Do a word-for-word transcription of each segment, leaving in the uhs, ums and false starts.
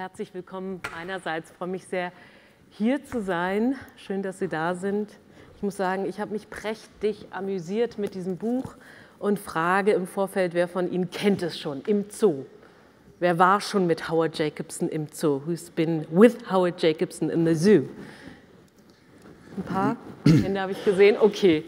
herzlich willkommen meinerseits. Ich freue mich sehr, hier zu sein. Schön, dass Sie da sind. Ich muss sagen, ich habe mich prächtig amüsiert mit diesem Buch und frage im Vorfeld, wer von Ihnen kennt es schon im Zoo? Wer war schon mit Howard Jacobson im Zoo? Who's been with Howard Jacobson in the zoo? Ein paar Hände habe ich gesehen. Okay,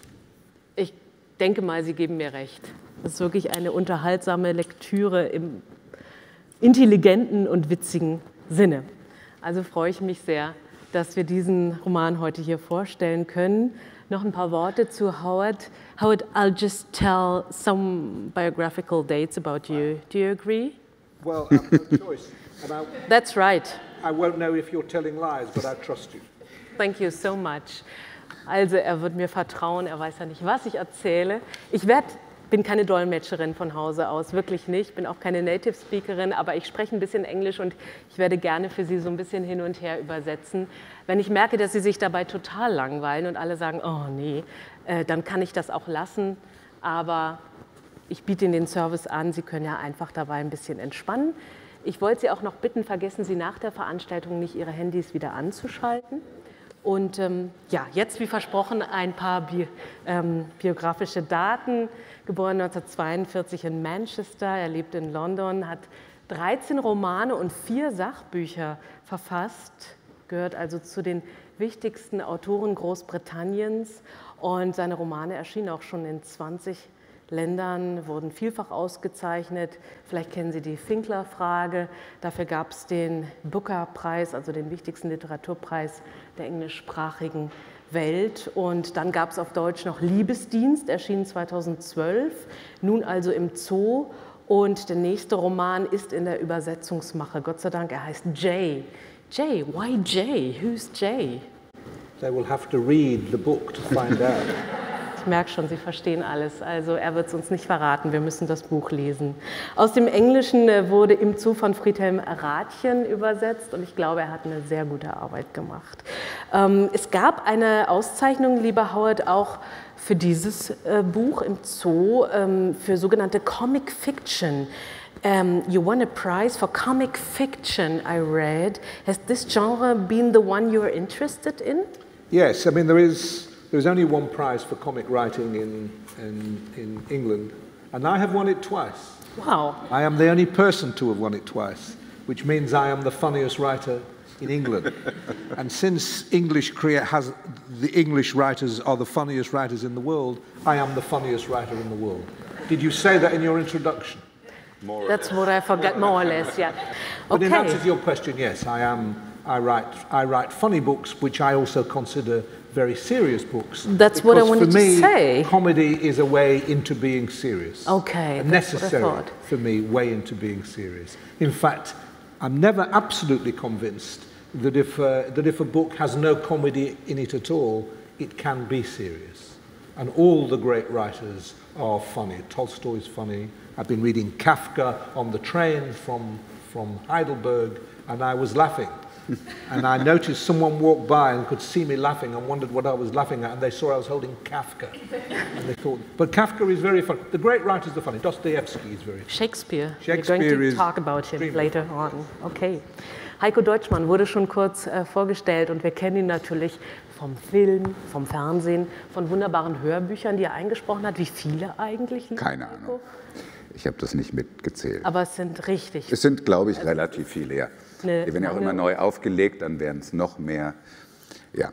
ich denke mal, Sie geben mir recht. Das ist wirklich eine unterhaltsame Lektüre im intelligenten und witzigen Sinne. Also freue ich mich sehr, dass wir diesen Roman heute hier vorstellen können. Noch ein paar Worte zu Howard. Howard, I'll just tell some biographical dates about you. Do you agree? Well, I have no choice. And I, That's right. I won't know if you're telling lies, but I trust you. Thank you so much. Also, er wird mir vertrauen, er weiß ja nicht, was ich erzähle. Ich werd, bin keine Dolmetscherin von Hause aus, wirklich nicht. Bin auch keine Native Speakerin, aber ich spreche ein bisschen Englisch und ich werde gerne für Sie so ein bisschen hin und her übersetzen. Wenn ich merke, dass Sie sich dabei total langweilen und alle sagen, oh nee, äh, dann kann ich das auch lassen. Aber ich biete Ihnen den Service an, Sie können ja einfach dabei ein bisschen entspannen. Ich wollte Sie auch noch bitten, vergessen Sie nach der Veranstaltung nicht, Ihre Handys wieder anzuschalten. Und ähm, ja, jetzt wie versprochen ein paar Bi ähm, biografische Daten. Geboren neunzehnhundertzweiundvierzig in Manchester, er lebt in London, hat dreizehn Romane und vier Sachbücher verfasst, gehört also zu den wichtigsten Autoren Großbritanniens und seine Romane erschienen auch schon in zwanzig Ländern, wurden vielfach ausgezeichnet. Vielleicht kennen Sie die Finkler-Frage. Dafür gab es den Booker-Preis, also den wichtigsten Literaturpreis der englischsprachigen Welt. Und dann gab es auf Deutsch noch Liebesdienst, erschien zweitausendzwölf, nun also im Zoo. Und der nächste Roman ist in der Übersetzungsmache, Gott sei Dank, er heißt Jay. Jay, why Jay? Who's Jay? They will have to read the book to find out. Ich merke schon, Sie verstehen alles. Also er wird es uns nicht verraten, wir müssen das Buch lesen. Aus dem Englischen wurde Im Zoo von Friedhelm Rathjen übersetzt und ich glaube, er hat eine sehr gute Arbeit gemacht. Ähm, es gab eine Auszeichnung, lieber Howard, auch für dieses äh, Buch Im Zoo, ähm, für sogenannte Comic Fiction. Um, you won a prize for comic fiction, I read. Has this genre been the one you're interested in? Yes, I mean, there is... There's only one prize for comic writing in, in, in England, and I have won it twice. Wow. I am the only person to have won it twice, which means I am the funniest writer in England. And since English has, the English writers are the funniest writers in the world, I am the funniest writer in the world. Did you say that in your introduction? More That's what I forgot, more or less, yeah. But okay. in answer to your question, yes, I am. I write, I write funny books, which I also consider very serious books. That's what I wanted for me, to say. Comedy is a way into being serious. Okay, a that's necessary what I thought. for me way into being serious. In fact, I'm never absolutely convinced that if uh, that if a book has no comedy in it at all, it can be serious. And all the great writers are funny. Tolstoy is funny. I've been reading Kafka on the train from from Heidelberg, and I was laughing. And I noticed someone walked by and could see me laughing and wondered what I was laughing at, and they saw I was holding Kafka. And they thought, but Kafka is very funny. The great writers are funny. Dostoevsky is very funny. Shakespeare. Shakespeare We're going to is talk about him later on. Okay. Heiko Deutschmann wurde schon kurz äh, vorgestellt und wir kennen ihn natürlich vom Film, vom Fernsehen, von wunderbaren Hörbüchern, die er eingesprochen hat. Wie viele eigentlich? Keine Ahnung. Ich habe das nicht mitgezählt. Aber es sind richtig. Es sind, glaube ich, also relativ viele, ja. Die werden ja auch immer neu aufgelegt, dann werden es noch mehr. Ja.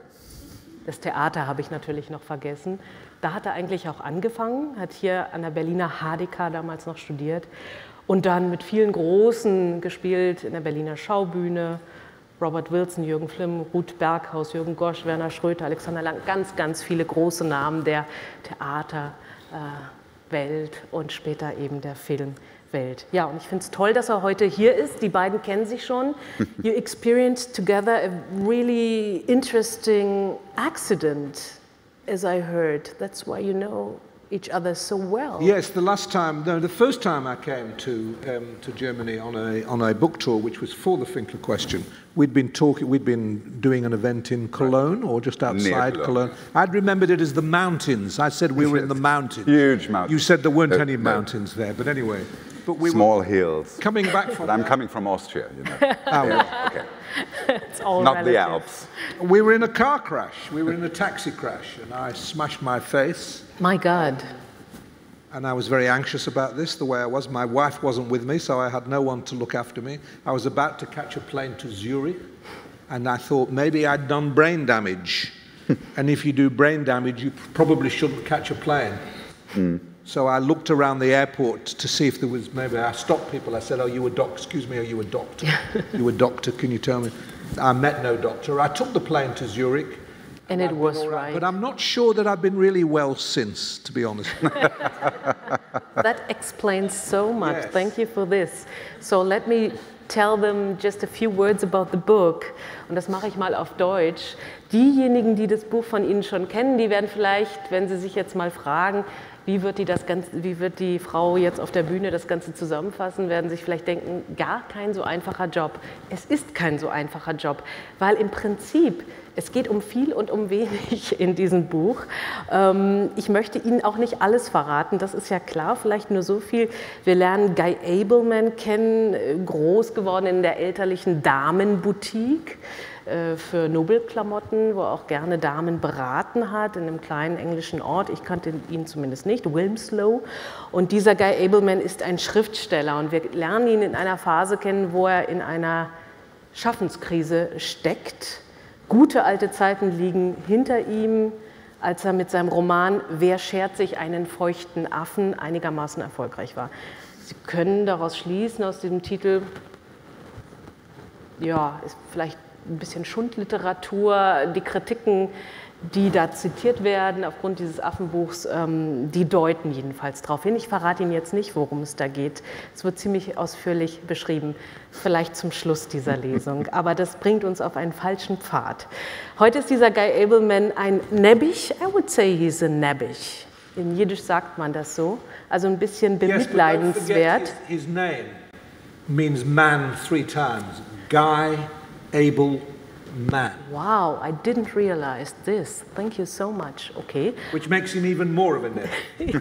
Das Theater habe ich natürlich noch vergessen. Da hat er eigentlich auch angefangen, hat hier an der Berliner H D K damals noch studiert und dann mit vielen Großen gespielt in der Berliner Schaubühne. Robert Wilson, Jürgen Flimm, Ruth Berghaus, Jürgen Gosch, Werner Schröter, Alexander Lang, ganz, ganz viele große Namen der Theaterwelt äh, und später eben der Filmwelt. Ja, und ich finde es toll, dass er heute hier ist. Die beiden kennen sich schon. You experienced together a really interesting accident, as I heard. That's why you know each other so well. Yes, the last time, no, the first time I came to um, to Germany on a on a book tour, which was for the Finkler Question, we'd been talking, we'd been doing an event in Cologne or just outside Near Cologne. I'd remembered it as the mountains. I said we were in the mountains. Huge mountains. You said there weren't Uh, any no. mountains there, but anyway. but we small were hills. coming back from But I'm that. coming from Austria, you know. Oh, Yeah, okay. It's all Not the relative. Alps. We were in a car crash. We were in a taxi crash, and I smashed my face. My God. And I was very anxious about this, the way I was. My wife wasn't with me, so I had no one to look after me. I was about to catch a plane to Zurich, and I thought maybe I'd done brain damage. And if you do brain damage, you probably shouldn't catch a plane. Mm. So I looked around the airport to see if there was, maybe I stopped people. I said, oh, you a doctor? Excuse me, are you a doctor? You a doctor? Can you tell me? I met no doctor. I took the plane to Zurich. And it was right. But I'm not sure that I've been really well since, to be honest. That explains so much. Yes. Thank you for this. So let me tell them just a few words about the book. Und das mache ich mal auf Deutsch. Diejenigen, die das Buch von Ihnen schon kennen, die werden vielleicht, wenn Sie sich jetzt mal fragen, wie wird die, das Ganze, wie wird die Frau jetzt auf der Bühne das Ganze zusammenfassen, werden sich vielleicht denken, gar kein so einfacher Job. Es ist kein so einfacher Job, weil im Prinzip es geht um viel und um wenig in diesem Buch. Ich möchte Ihnen auch nicht alles verraten, das ist ja klar, vielleicht nur so viel. Wir lernen Guy Ableman kennen, groß geworden in der elterlichen Damenboutique für Nobelklamotten, wo er auch gerne Damen beraten hat, in einem kleinen englischen Ort. Ich kannte ihn zumindest nicht, Wilmslow. Und dieser Guy Ableman ist ein Schriftsteller und wir lernen ihn in einer Phase kennen, wo er in einer Schaffenskrise steckt. Gute alte Zeiten liegen hinter ihm, als er mit seinem Roman Wer schert sich einen feuchten Affen einigermaßen erfolgreich war. Sie können daraus schließen, aus diesem Titel, ja, ist vielleicht ein bisschen Schundliteratur, die Kritiken, die da zitiert werden aufgrund dieses Affenbuchs, ähm, die deuten jedenfalls darauf hin. Ich verrate Ihnen jetzt nicht, worum es da geht. Es wird ziemlich ausführlich beschrieben, vielleicht zum Schluss dieser Lesung. Aber das bringt uns auf einen falschen Pfad. Heute ist dieser Guy Ableman ein Nebbich. I would say he's a Nebbich. In Jiddisch sagt man das so. Also ein bisschen bemitleidenswert. Yes, his, his name means man three times. Guy Ableman. Wow, I didn't realize this. Thank you so much. Okay. Which makes him even more of a nerd.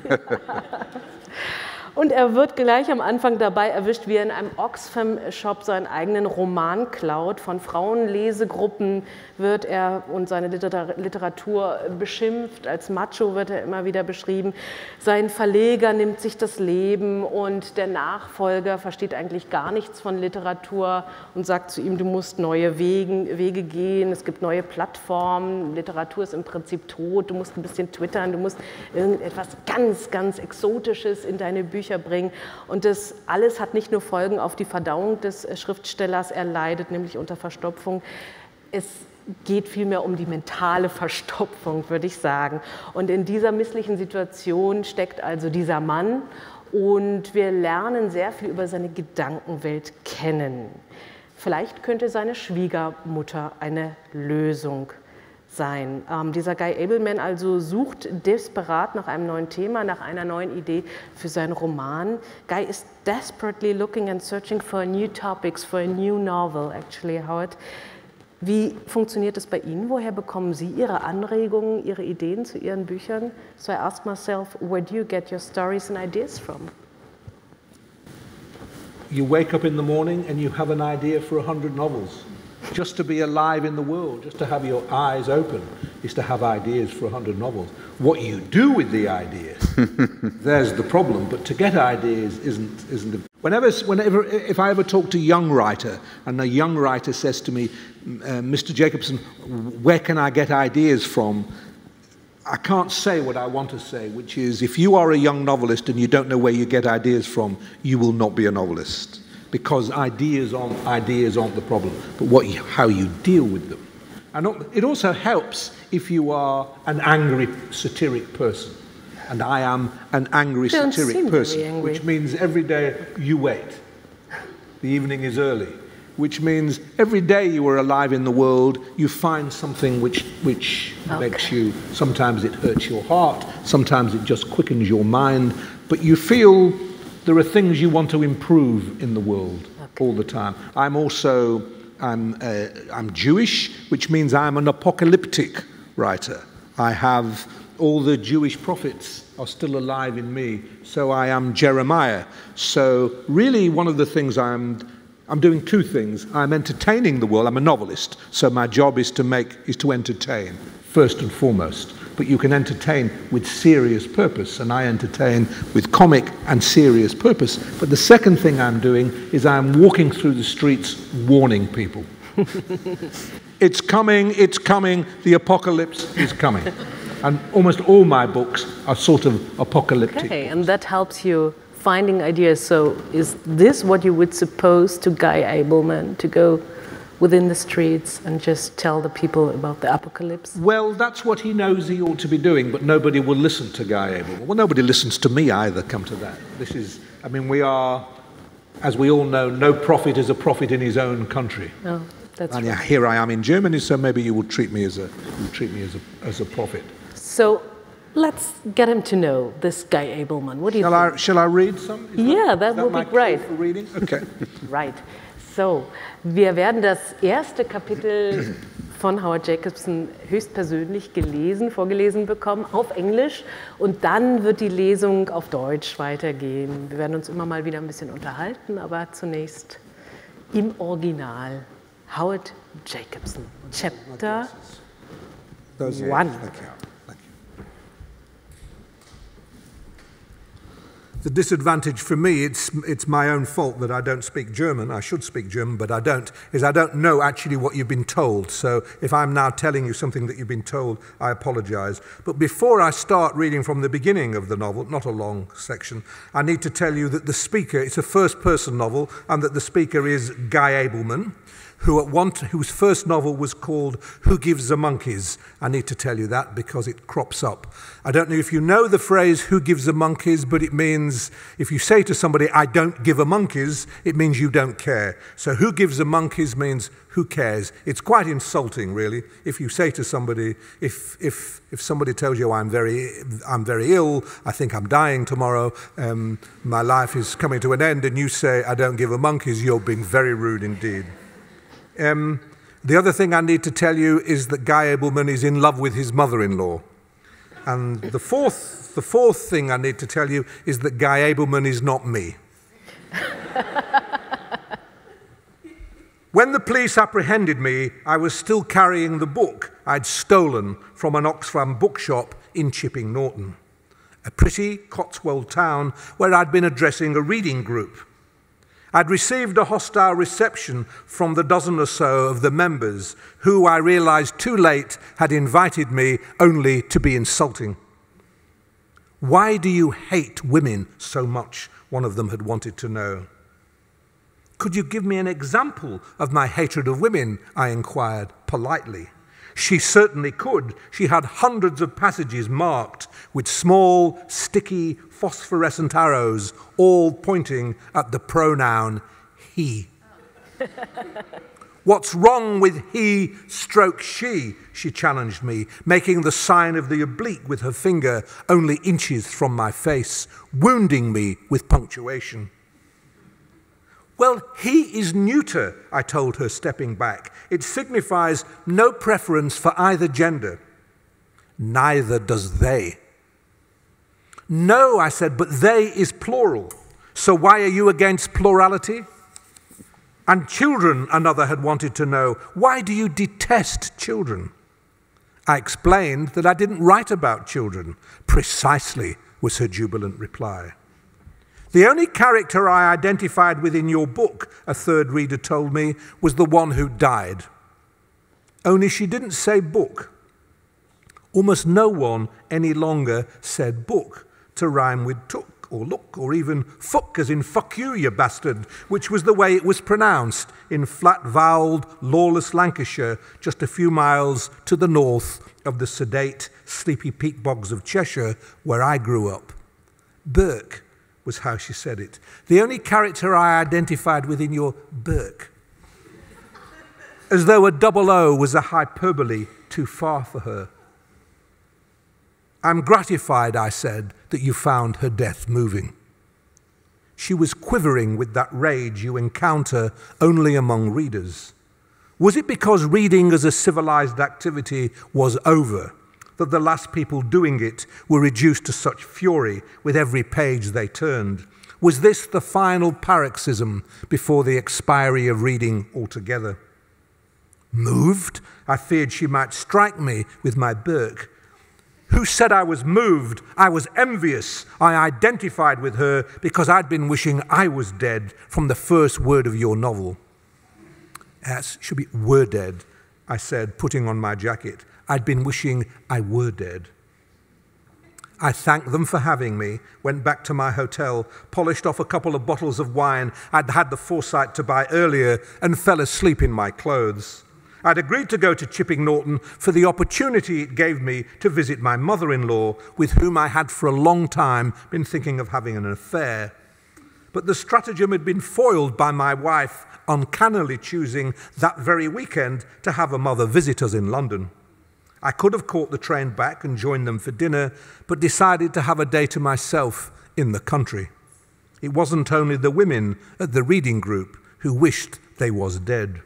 Und er wird gleich am Anfang dabei erwischt, wie er in einem Oxfam-Shop seinen eigenen Roman klaut. Von Frauenlesegruppen wird er und seine Literatur beschimpft. Als Macho wird er immer wieder beschrieben. Sein Verleger nimmt sich das Leben und der Nachfolger versteht eigentlich gar nichts von Literatur und sagt zu ihm, du musst neue Wege, Wege gehen, es gibt neue Plattformen, Literatur ist im Prinzip tot, du musst ein bisschen twittern, du musst irgendetwas ganz, ganz Exotisches in deine Bücher bringen. Und das alles hat nicht nur Folgen auf die Verdauung des Schriftstellers, er leidet nämlich unter Verstopfung. Es geht vielmehr um die mentale Verstopfung, würde ich sagen. Und in dieser misslichen Situation steckt also dieser Mann und wir lernen sehr viel über seine Gedankenwelt kennen. Vielleicht könnte seine Schwiegermutter eine Lösung sein. Ähm, dieser Guy Ableman also sucht desperat nach einem neuen Thema, nach einer neuen Idee für seinen Roman. Guy is desperately looking and searching for new topics, for a new novel, actually, Howard. Wie funktioniert es bei Ihnen? Woher bekommen Sie Ihre Anregungen, Ihre Ideen zu Ihren Büchern? So I ask myself, where do you get your stories and ideas from? You wake up in the morning and you have an idea for a hundred novels. Just to be alive in the world, just to have your eyes open, is to have ideas for a hundred novels. What you do with the ideas, there's the problem. But to get ideas isn't isn't. A, whenever, whenever, if I ever talk to a young writer, and a young writer says to me, uh, Mister Jacobson, where can I get ideas from? I can't say what I want to say, which is, if you are a young novelist and you don't know where you get ideas from, you will not be a novelist. Because ideas aren't, ideas aren't the problem, but what you, how you deal with them. And it also helps if you are an angry, satiric person. And I am an angry, Don't satiric person, angry. which means every day you wait. The evening is early, which means every day you are alive in the world, you find something which, which okay. makes you, sometimes it hurts your heart, sometimes it just quickens your mind, but you feel there are things you want to improve in the world okay. all the time. I'm also, I'm, uh, I'm Jewish, which means I'm an apocalyptic writer. I have all the Jewish prophets are still alive in me. So I am Jeremiah. So really one of the things I'm, I'm doing two things. I'm entertaining the world. I'm a novelist. So my job is to make, is to entertain, first and foremost. But you can entertain with serious purpose, and I entertain with comic and serious purpose. But the second thing I'm doing is I'm walking through the streets warning people. It's coming, it's coming, the apocalypse is coming. And almost all my books are sort of apocalyptic. Okay, and that helps you finding ideas. So is this what you would suppose to Guy Abelman, to go within the streets and just tell the people about the apocalypse? Well, that's what he knows he ought to be doing, but nobody will listen to Guy Abelman. Well, nobody listens to me either, come to that. This is, I mean, we are, as we all know, no prophet is a prophet in his own country. Oh, that's and right. Here I am in Germany, so maybe you would treat me as a, you treat me as a, as a prophet. So let's get him to know this Guy Abelman. What do you shall think? I, shall I read some? Is Yeah, that, that, that would be great. For reading? Okay. Right. So, wir werden das erste Kapitel von Howard Jacobson höchstpersönlich gelesen, vorgelesen bekommen, auf Englisch. Und dann wird die Lesung auf Deutsch weitergehen. Wir werden uns immer mal wieder ein bisschen unterhalten, aber zunächst im Original. Howard Jacobson, Chapter one. The disadvantage for me, it's, it's my own fault that I don't speak German. I should speak German, but I don't, is I don't know actually what you've been told. So if I'm now telling you something that you've been told, I apologize. But before I start reading from the beginning of the novel, not a long section, I need to tell you that the speaker, it's a first-person novel, and that the speaker is Guy Abelman, who at one, whose first novel was called Who Gives the Monkeys? I need to tell you that because it crops up. I don't know if you know the phrase Who Gives the Monkeys, but it means, if you say to somebody, I don't give a monkeys, it means you don't care. So Who Gives the Monkeys means who cares? It's quite insulting, really, if you say to somebody, if, if, if somebody tells you I'm very, I'm very ill, I think I'm dying tomorrow, um, my life is coming to an end, and you say, I don't give a monkeys, you're being very rude indeed. Um, the other thing I need to tell you is that Guy Abelman is in love with his mother-in-law. And the fourth, the fourth thing I need to tell you is that Guy Abelman is not me. When the police apprehended me, I was still carrying the book I'd stolen from an Oxfam bookshop in Chipping Norton, a pretty Cotswold town where I'd been addressing a reading group. I'd received a hostile reception from the dozen or so of the members who, I realized too late, had invited me only to be insulting. Why do you hate women so much? One of them had wanted to know. Could you give me an example of my hatred of women? I inquired politely. She certainly could. She had hundreds of passages marked with small, sticky, phosphorescent arrows, all pointing at the pronoun he. What's wrong with he stroke she? She challenged me, making the sign of the oblique with her finger only inches from my face, wounding me with punctuation. Well, he is neuter, I told her, stepping back. It signifies no preference for either gender. Neither does they. No, I said, but they is plural. So why are you against plurality? And children, another had wanted to know. Why do you detest children? I explained that I didn't write about children. Precisely, was her jubilant reply. The only character I identified with in your book, a third reader told me, was the one who died. Only she didn't say book. Almost no one any longer said book to rhyme with took or look or even fuck as in fuck you, you bastard, which was the way it was pronounced in flat-voweled, lawless Lancashire, just a few miles to the north of the sedate, sleepy peat bogs of Cheshire, where I grew up. Burke was how she said it. The only character I identified with in your Burke. As though a double O was a hyperbole too far for her. I'm gratified, I said, that you found her death moving. She was quivering with that rage you encounter only among readers. Was it because reading as a civilized activity was over that the last people doing it were reduced to such fury with every page they turned? Was this the final paroxysm before the expiry of reading altogether? Moved? I feared she might strike me with my Burke. Who said I was moved? I was envious. I identified with her because I'd been wishing I was dead from the first word of your novel. It should be were dead, I said, putting on my jacket. I'd been wishing I were dead. I thanked them for having me, went back to my hotel, polished off a couple of bottles of wine I'd had the foresight to buy earlier, and fell asleep in my clothes. I'd agreed to go to Chipping Norton for the opportunity it gave me to visit my mother-in-law, with whom I had for a long time been thinking of having an affair. But the stratagem had been foiled by my wife uncannily choosing that very weekend to have a mother visit us in London. I could have caught the train back and joined them for dinner, but decided to have a day to myself in the country. It wasn't only the women at the reading group who wished they was dead.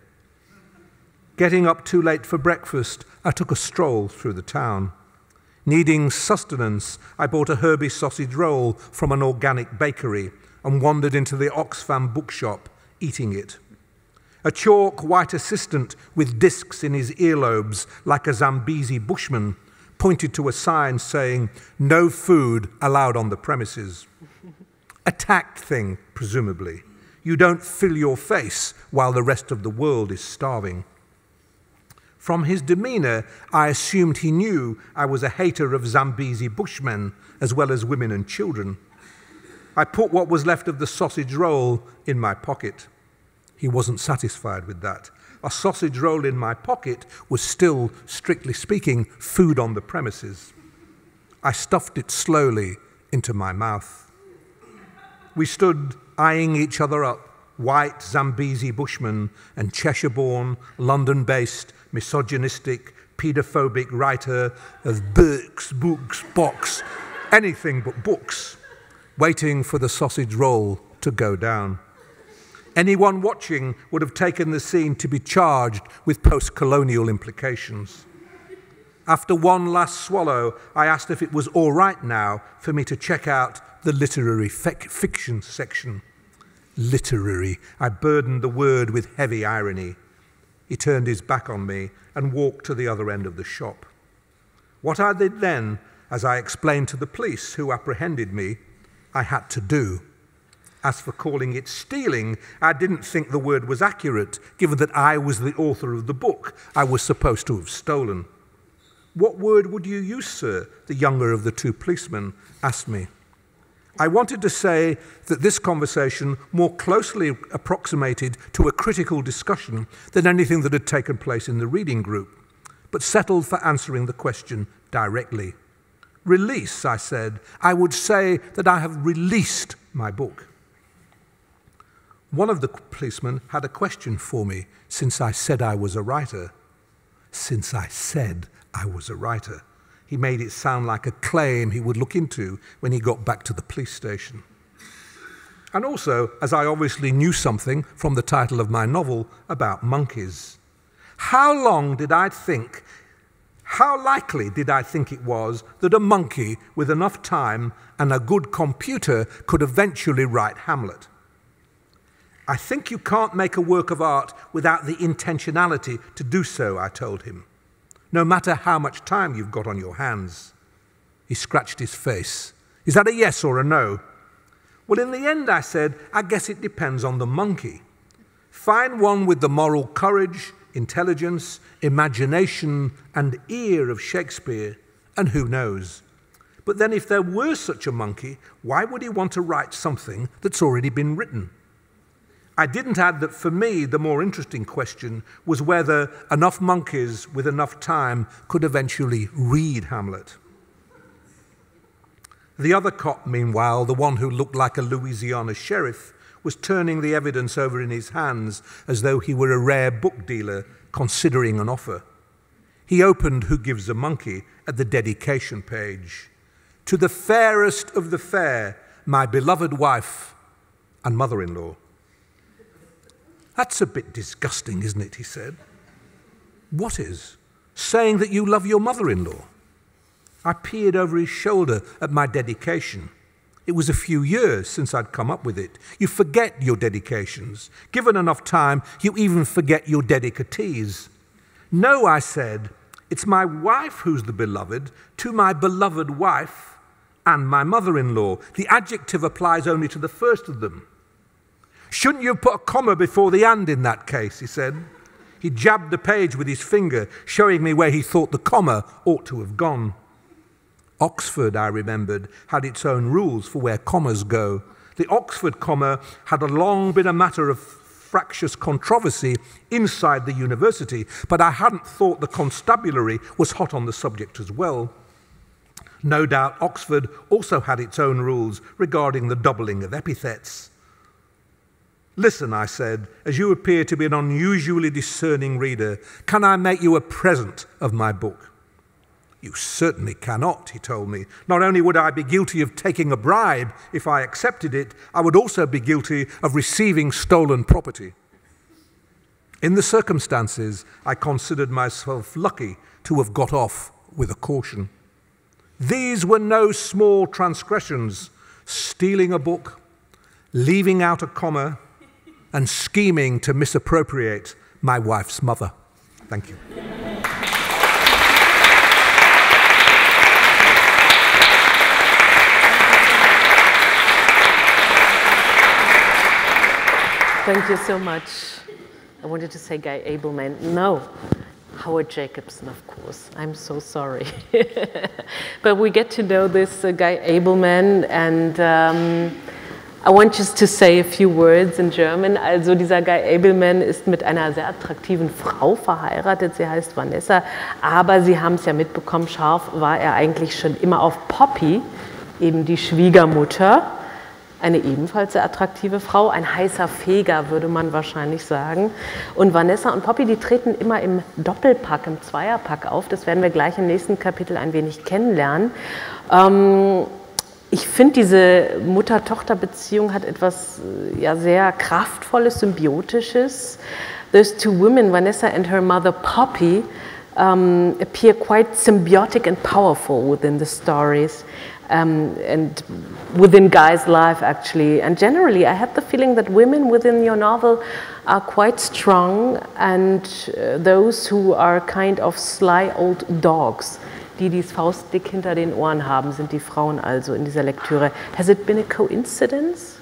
Getting up too late for breakfast, I took a stroll through the town. Needing sustenance, I bought a Herbie sausage roll from an organic bakery and wandered into the Oxfam bookshop, eating it. A chalk white assistant with discs in his earlobes like a Zambezi bushman pointed to a sign saying, "No food allowed on the premises." A tact thing, presumably. You don't fill your face while the rest of the world is starving. From his demeanour, I assumed he knew I was a hater of Zambezi bushmen as well as women and children. I put what was left of the sausage roll in my pocket. He wasn't satisfied with that. A sausage roll in my pocket was still, strictly speaking, food on the premises. I stuffed it slowly into my mouth. We stood eyeing each other up, white Zambezi bushmen and Cheshire-born, London-based, misogynistic, paedophobic writer of books, books, box, anything but books, waiting for the sausage roll to go down. Anyone watching would have taken the scene to be charged with post-colonial implications. After one last swallow, I asked if it was all right now for me to check out the literary fiction section. Literary. I burdened the word with heavy irony. He turned his back on me and walked to the other end of the shop. What I did then, as I explained to the police who apprehended me, I had to do. As for calling it stealing, I didn't think the word was accurate, given that I was the author of the book I was supposed to have stolen. "What word would you use, sir?" the younger of the two policemen asked me. I wanted to say that this conversation more closely approximated to a critical discussion than anything that had taken place in the reading group, but settled for answering the question directly. "Release," I said. "I would say that I have released my book." One of the policemen had a question for me, since I said I was a writer. Since I said I was a writer. He made it sound like a claim he would look into when he got back to the police station. And also, as I obviously knew something from the title of my novel about monkeys. How long did I think, how likely did I think it was that a monkey with enough time and a good computer could eventually write Hamlet? "I think you can't make a work of art without the intentionality to do so," I told him, "no matter how much time you've got on your hands." He scratched his face. "Is that a yes or a no?" "Well, in the end," I said, "I guess it depends on the monkey. Find one with the moral courage, intelligence, imagination, and ear of Shakespeare, and who knows? But then if there were such a monkey, why would he want to write something that's already been written?" I didn't add that for me the more interesting question was whether enough monkeys with enough time could eventually read Hamlet. The other cop, meanwhile, the one who looked like a Louisiana sheriff, was turning the evidence over in his hands as though he were a rare book dealer considering an offer. He opened Who Gives a Monkey at the dedication page. "To the fairest of the fair, my beloved wife and mother-in-law." "That's a bit disgusting, isn't it?" he said. "What is? Saying that you love your mother-in-law?" I peered over his shoulder at my dedication. It was a few years since I'd come up with it. You forget your dedications. Given enough time, you even forget your dedicatees. No, I said, it's my wife who's the beloved, to my beloved wife and my mother-in-law. The adjective applies only to the first of them. Shouldn't you have put a comma before the and in that case, he said. He jabbed the page with his finger, showing me where he thought the comma ought to have gone. Oxford, I remembered, had its own rules for where commas go. The Oxford comma had long been a matter of fractious controversy inside the university, but I hadn't thought the constabulary was hot on the subject as well. No doubt Oxford also had its own rules regarding the doubling of epithets. Listen, I said, as you appear to be an unusually discerning reader, can I make you a present of my book? You certainly cannot, he told me. Not only would I be guilty of taking a bribe if I accepted it, I would also be guilty of receiving stolen property. In the circumstances, I considered myself lucky to have got off with a caution. These were no small transgressions, stealing a book, leaving out a comma, and scheming to misappropriate my wife's mother. Thank you. Thank you so much. I wanted to say Guy Abelman. No, Howard Jacobson, of course. I'm so sorry. But we get to know this uh, Guy Abelman, and um, I want just to say a few words in German. Also dieser Guy Abelman ist mit einer sehr attraktiven Frau verheiratet. Sie heißt Vanessa, aber Sie haben es ja mitbekommen, scharf war er eigentlich schon immer auf Poppy, eben die Schwiegermutter. Eine ebenfalls sehr attraktive Frau, ein heißer Feger, würde man wahrscheinlich sagen. Und Vanessa und Poppy, die treten immer im Doppelpack, im Zweierpack auf. Das werden wir gleich im nächsten Kapitel ein wenig kennenlernen. Ähm, ich finde, diese Mutter-Tochter-Beziehung hat etwas ja, sehr Kraftvolles, Symbiotisches. Those two women, Vanessa and her mother Poppy, um, appear quite symbiotic and powerful within the stories. Um, and within Guy's life, actually. And generally, I had the feeling that women within your novel are quite strong, and uh, those who are kind of sly old dogs, die dies faustdick hinter den Ohren haben, sind die Frauen also in dieser Lektüre. Has it been a coincidence?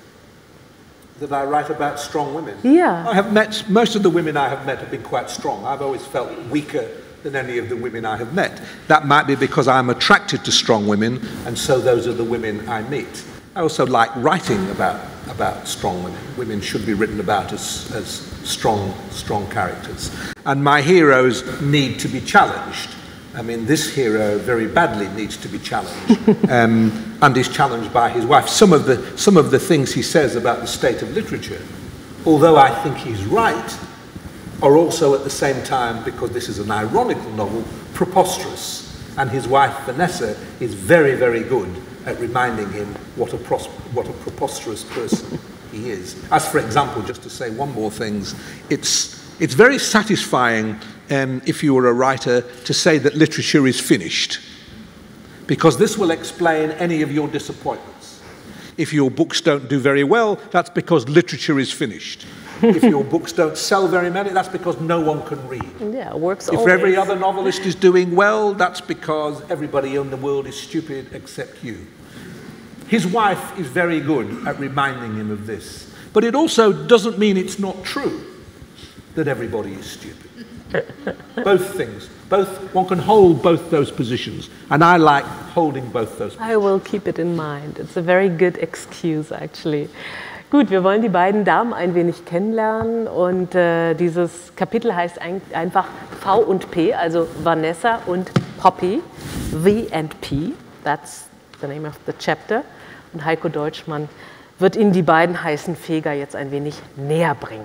That I write about strong women? Yeah. I have met, most of the women I have met have been quite strong. I've always felt weaker than any of the women I have met. That might be because I'm attracted to strong women, and so those are the women I meet. I also like writing about, about strong women. Women should be written about as, as strong, strong characters. And my heroes need to be challenged. I mean, this hero very badly needs to be challenged, um, and is challenged by his wife. Some of, the, some of the things he says about the state of literature, although I think he's right, are also at the same time, because this is an ironical novel, preposterous. And his wife, Vanessa, is very, very good at reminding him what a, pros what a preposterous person he is. As, for example, just to say one more thing, it's, it's very satisfying, um, if you were a writer, to say that literature is finished, because this will explain any of your disappointments. If your books don't do very well, that's because literature is finished. If your books don't sell very many, that's because no one can read. Yeah, it works If always. every other novelist is doing well, that's because everybody in the world is stupid except you. His wife is very good at reminding him of this. But it also doesn't mean it's not true that everybody is stupid. Both things. Both, one can hold both those positions. And I like holding both those positions. I will keep it in mind. It's a very good excuse, actually. Gut, wir wollen die beiden Damen ein wenig kennenlernen, und äh, dieses Kapitel heißt ein, einfach V und P, also Vanessa und Poppy, V and P, that's the name of the chapter. Und Heiko Deutschmann wird Ihnen die beiden heißen Feger jetzt ein wenig näher bringen.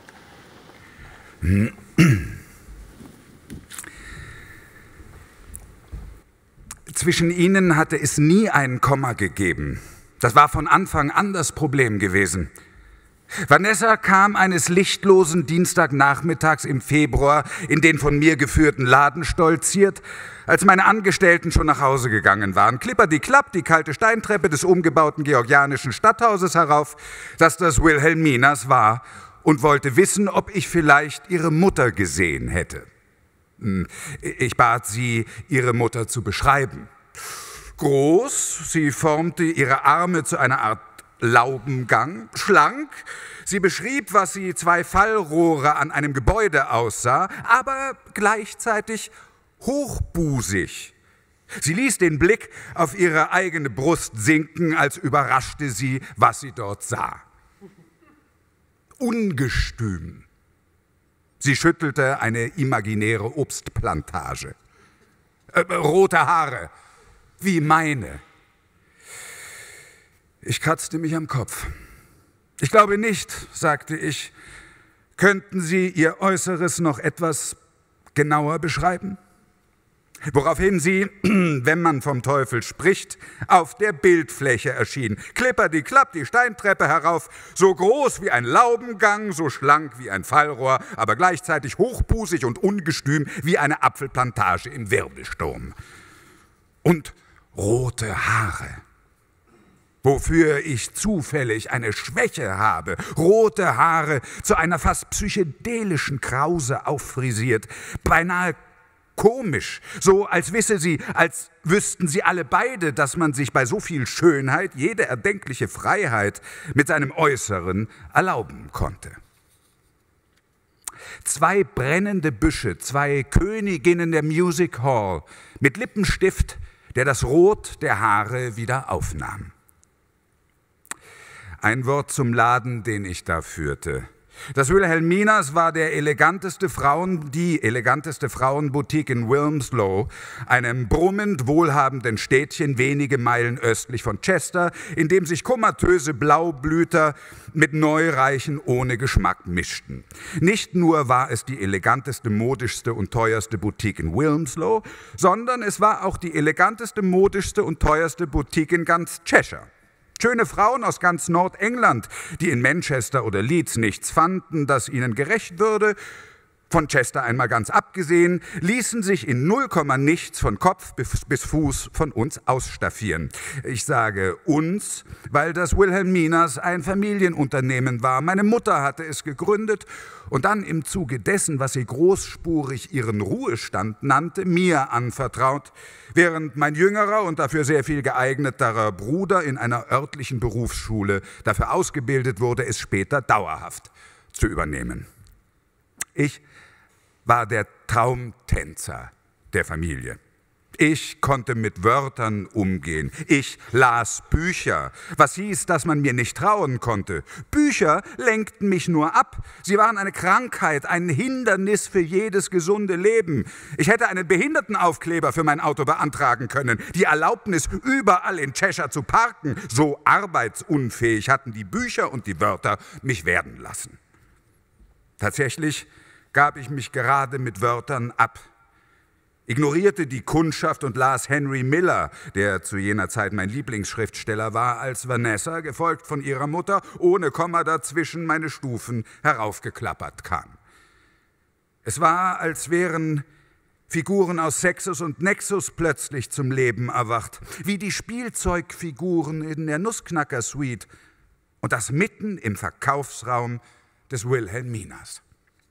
Zwischen ihnen hatte es nie ein Komma gegeben. Das war von Anfang an das Problem gewesen. Vanessa kam eines lichtlosen Dienstagnachmittags im Februar in den von mir geführten Laden stolziert, als meine Angestellten schon nach Hause gegangen waren. Klipperdiklapp die kalte Steintreppe des umgebauten georgianischen Stadthauses herauf, das das Wilhelminas war, und wollte wissen, ob ich vielleicht ihre Mutter gesehen hätte. Ich bat sie, ihre Mutter zu beschreiben. Groß, sie formte ihre Arme zu einer Art Laubengang, schlank. Sie beschrieb, was wie zwei Fallrohre an einem Gebäude aussah, aber gleichzeitig hochbusig. Sie ließ den Blick auf ihre eigene Brust sinken, als überraschte sie, was sie dort sah. Ungestüm. Sie schüttelte eine imaginäre Obstplantage. Äh, rote Haare, wie meine. Ich kratzte mich am Kopf. Ich glaube nicht, sagte ich. Könnten Sie Ihr Äußeres noch etwas genauer beschreiben? Woraufhin sie, wenn man vom Teufel spricht, auf der Bildfläche erschien. Klipperdiklapp die Steintreppe herauf, so groß wie ein Laubengang, so schlank wie ein Fallrohr, aber gleichzeitig hochbusig und ungestüm wie eine Apfelplantage im Wirbelsturm. Und rote Haare. Wofür ich zufällig eine Schwäche habe. Rote Haare zu einer fast psychedelischen Krause auffrisiert, beinahe komisch, so als wisse sie, als wüssten sie alle beide, dass man sich bei so viel Schönheit jede erdenkliche Freiheit mit seinem Äußeren erlauben konnte. Zwei brennende Büsche, zwei Königinnen der Music Hall mit Lippenstift, der das Rot der Haare wieder aufnahm. Ein Wort zum Laden, den ich da führte. Das Wilhelminas war der eleganteste Frauen, die eleganteste Frauenboutique in Wilmslow, einem brummend wohlhabenden Städtchen wenige Meilen östlich von Chester, in dem sich komatöse Blaublüter mit Neureichen ohne Geschmack mischten. Nicht nur war es die eleganteste, modischste und teuerste Boutique in Wilmslow, sondern es war auch die eleganteste, modischste und teuerste Boutique in ganz Cheshire. Schöne Frauen aus ganz Nordengland, die in Manchester oder Leeds nichts fanden, das ihnen gerecht würde, von Chester einmal ganz abgesehen, ließen sich in null Komma nichts von Kopf bis Fuß von uns ausstaffieren. Ich sage uns, weil das Wilhelminas ein Familienunternehmen war. Meine Mutter hatte es gegründet und dann im Zuge dessen, was sie großspurig ihren Ruhestand nannte, mir anvertraut, während mein jüngerer und dafür sehr viel geeigneterer Bruder in einer örtlichen Berufsschule dafür ausgebildet wurde, es später dauerhaft zu übernehmen. Ich war der Traumtänzer der Familie. Ich konnte mit Wörtern umgehen. Ich las Bücher, was hieß, dass man mir nicht trauen konnte. Bücher lenkten mich nur ab. Sie waren eine Krankheit, ein Hindernis für jedes gesunde Leben. Ich hätte einen Behindertenaufkleber für mein Auto beantragen können, die Erlaubnis, überall in Cheshire zu parken. So arbeitsunfähig hatten die Bücher und die Wörter mich werden lassen. Tatsächlich gab ich mich gerade mit Wörtern ab, ignorierte die Kundschaft und las Henry Miller, der zu jener Zeit mein Lieblingsschriftsteller war, als Vanessa, gefolgt von ihrer Mutter, ohne Komma dazwischen meine Stufen heraufgeklappert kam. Es war, als wären Figuren aus Sexus und Nexus plötzlich zum Leben erwacht, wie die Spielzeugfiguren in der Nussknacker-Suite, und das mitten im Verkaufsraum des Wilhelminas.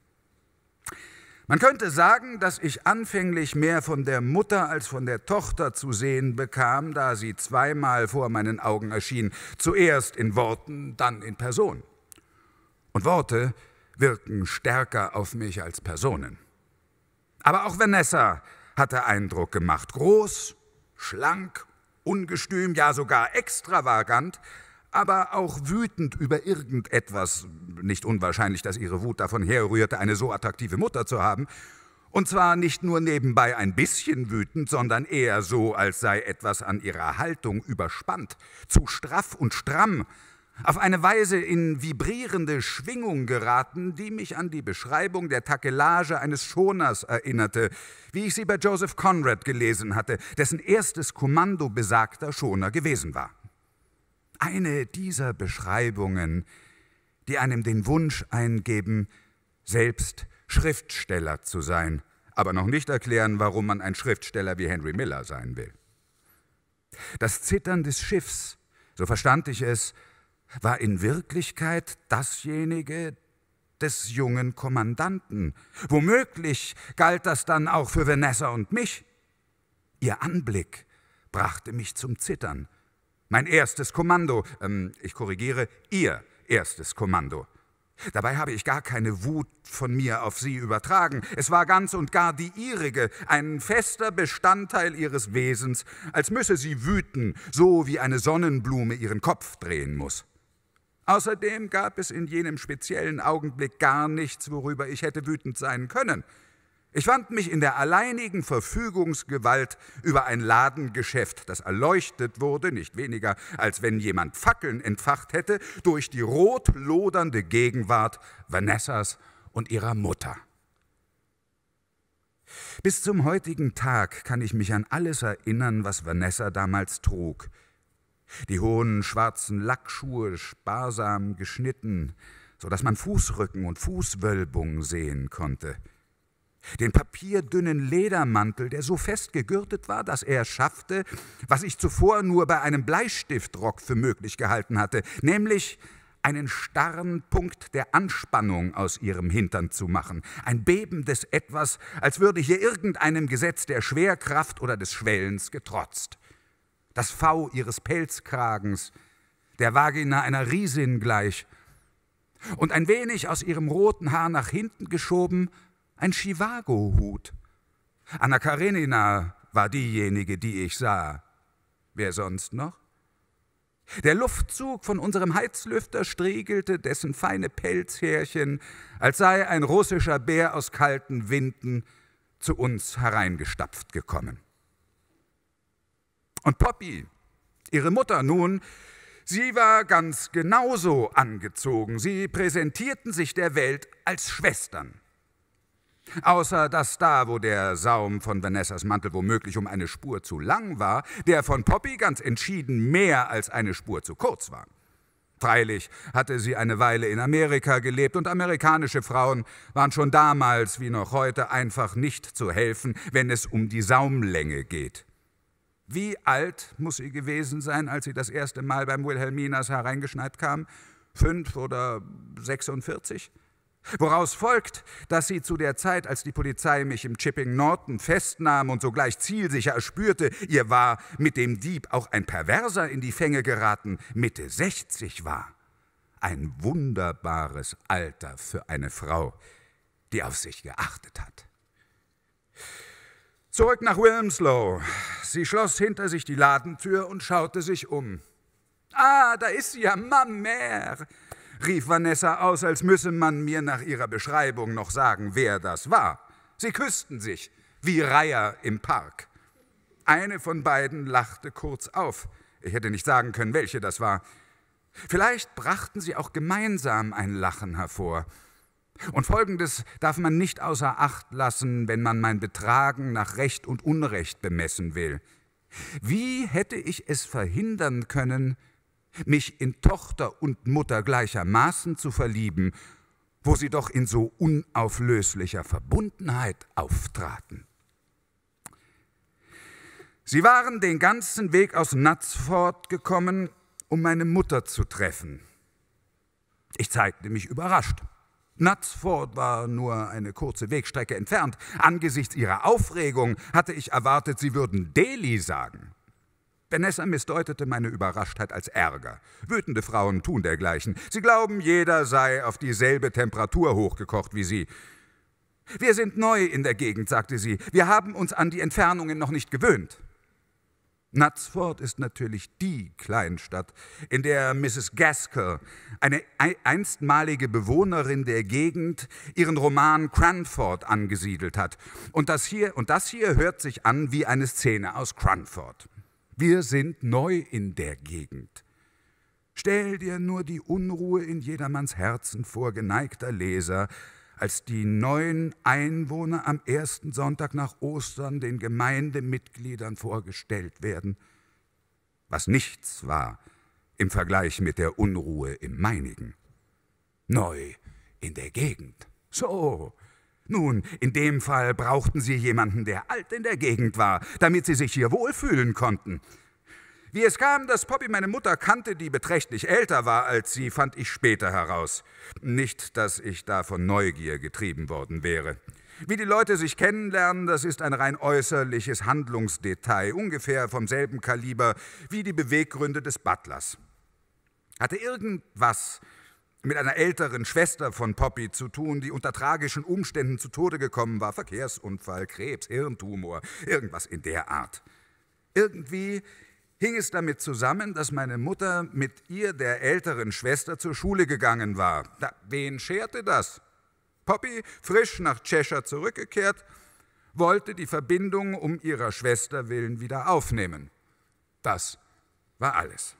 Man könnte sagen, dass ich anfänglich mehr von der Mutter als von der Tochter zu sehen bekam, da sie zweimal vor meinen Augen erschien, zuerst in Worten, dann in Person. Und Worte wirken stärker auf mich als Personen. Aber auch Vanessa hatte Eindruck gemacht. Groß, schlank, ungestüm, ja sogar extravagant, aber auch wütend über irgendetwas, nicht unwahrscheinlich, dass ihre Wut davon herrührte, eine so attraktive Mutter zu haben, und zwar nicht nur nebenbei ein bisschen wütend, sondern eher so, als sei etwas an ihrer Haltung überspannt, zu straff und stramm, auf eine Weise in vibrierende Schwingung geraten, die mich an die Beschreibung der Takelage eines Schoners erinnerte, wie ich sie bei Joseph Conrad gelesen hatte, dessen erstes Kommando besagter Schoner gewesen war. Eine dieser Beschreibungen die einem den Wunsch eingeben, selbst Schriftsteller zu sein, aber noch nicht erklären, warum man ein Schriftsteller wie Henry Miller sein will. Das Zittern des Schiffs, so verstand ich es, war in Wirklichkeit dasjenige des jungen Kommandanten. Womöglich galt das dann auch für Vanessa und mich. Ihr Anblick brachte mich zum Zittern. Mein erstes Kommando, ähm, ich korrigiere, ihr erstes Kommando. Dabei habe ich gar keine Wut von mir auf sie übertragen. Es war ganz und gar die ihrige, ein fester Bestandteil ihres Wesens, als müsse sie wüten, so wie eine Sonnenblume ihren Kopf drehen muss. Außerdem gab es in jenem speziellen Augenblick gar nichts, worüber ich hätte wütend sein können. Ich fand mich in der alleinigen Verfügungsgewalt über ein Ladengeschäft, das erleuchtet wurde, nicht weniger, als wenn jemand Fackeln entfacht hätte, durch die rot lodernde Gegenwart Vanessas und ihrer Mutter. Bis zum heutigen Tag kann ich mich an alles erinnern, was Vanessa damals trug. Die hohen schwarzen Lackschuhe, sparsam geschnitten, so dass man Fußrücken und Fußwölbung sehen konnte. Den papierdünnen Ledermantel, der so fest gegürtet war, dass er schaffte, was ich zuvor nur bei einem Bleistiftrock für möglich gehalten hatte, nämlich einen starren Punkt der Anspannung aus ihrem Hintern zu machen, ein bebendes Etwas, als würde hier irgendeinem Gesetz der Schwerkraft oder des Schwellens getrotzt. Das V ihres Pelzkragens, der Vagina einer Riesin gleich, und ein wenig aus ihrem roten Haar nach hinten geschoben, ein Chivago-Hut. Anna Karenina war diejenige, die ich sah. Wer sonst noch? Der Luftzug von unserem Heizlüfter striegelte dessen feine Pelzhärchen, als sei ein russischer Bär aus kalten Winden zu uns hereingestapft gekommen. Und Poppy, ihre Mutter nun, sie war ganz genauso angezogen. Sie präsentierten sich der Welt als Schwestern. Außer dass da, wo der Saum von Vanessas Mantel womöglich um eine Spur zu lang war, der von Poppy ganz entschieden mehr als eine Spur zu kurz war. Freilich hatte sie eine Weile in Amerika gelebt und amerikanische Frauen waren schon damals wie noch heute einfach nicht zu helfen, wenn es um die Saumlänge geht. Wie alt muss sie gewesen sein, als sie das erste Mal beim Wilhelminas hereingeschneit kam? Fünf oder sechsundvierzig? Woraus folgt, dass sie zu der Zeit, als die Polizei mich im Chipping Norton festnahm und sogleich zielsicher erspürte, ihr war mit dem Dieb auch ein Perverser in die Fänge geraten, Mitte sechzig war. Ein wunderbares Alter für eine Frau, die auf sich geachtet hat. Zurück nach Wilmslow. Sie schloss hinter sich die Ladentür und schaute sich um. »Ah, da ist sie ja, ma mère«, rief Vanessa aus, als müsse man mir nach ihrer Beschreibung noch sagen, wer das war. Sie küssten sich, wie Reiher im Park. Eine von beiden lachte kurz auf. Ich hätte nicht sagen können, welche das war. Vielleicht brachten sie auch gemeinsam ein Lachen hervor. Und Folgendes darf man nicht außer Acht lassen, wenn man mein Betragen nach Recht und Unrecht bemessen will. Wie hätte ich es verhindern können, mich in Tochter und Mutter gleichermaßen zu verlieben, wo sie doch in so unauflöslicher Verbundenheit auftraten? Sie waren den ganzen Weg aus Knutsford gekommen, um meine Mutter zu treffen. Ich zeigte mich überrascht. Knutsford war nur eine kurze Wegstrecke entfernt. Angesichts ihrer Aufregung hatte ich erwartet, sie würden Delhi sagen. Vanessa missdeutete meine Überraschtheit als Ärger. Wütende Frauen tun dergleichen. Sie glauben, jeder sei auf dieselbe Temperatur hochgekocht wie sie. »Wir sind neu in der Gegend«, sagte sie. »Wir haben uns an die Entfernungen noch nicht gewöhnt.« Knutsford ist natürlich die Kleinstadt, in der Misses Gaskell, eine einstmalige Bewohnerin der Gegend, ihren Roman Cranford angesiedelt hat. Und das hier, und das hier hört sich an wie eine Szene aus Cranford. Wir sind neu in der Gegend. Stell dir nur die Unruhe in jedermanns Herzen vor, geneigter Leser, als die neuen Einwohner am ersten Sonntag nach Ostern den Gemeindemitgliedern vorgestellt werden, was nichts war im Vergleich mit der Unruhe im meinigen. Neu in der Gegend. So. Nun, in dem Fall brauchten sie jemanden, der alt in der Gegend war, damit sie sich hier wohlfühlen konnten. Wie es kam, dass Poppy meine Mutter kannte, die beträchtlich älter war als sie, fand ich später heraus. Nicht, dass ich da von Neugier getrieben worden wäre. Wie die Leute sich kennenlernen, das ist ein rein äußerliches Handlungsdetail, ungefähr vom selben Kaliber wie die Beweggründe des Butlers. Hatte irgendwas mit einer älteren Schwester von Poppy zu tun, die unter tragischen Umständen zu Tode gekommen war. Verkehrsunfall, Krebs, Hirntumor, irgendwas in der Art. Irgendwie hing es damit zusammen, dass meine Mutter mit ihr, der älteren Schwester, zur Schule gegangen war. Da, wen scherte das? Poppy, frisch nach Cheshire zurückgekehrt, wollte die Verbindung um ihrer Schwester willen wieder aufnehmen. Das war alles.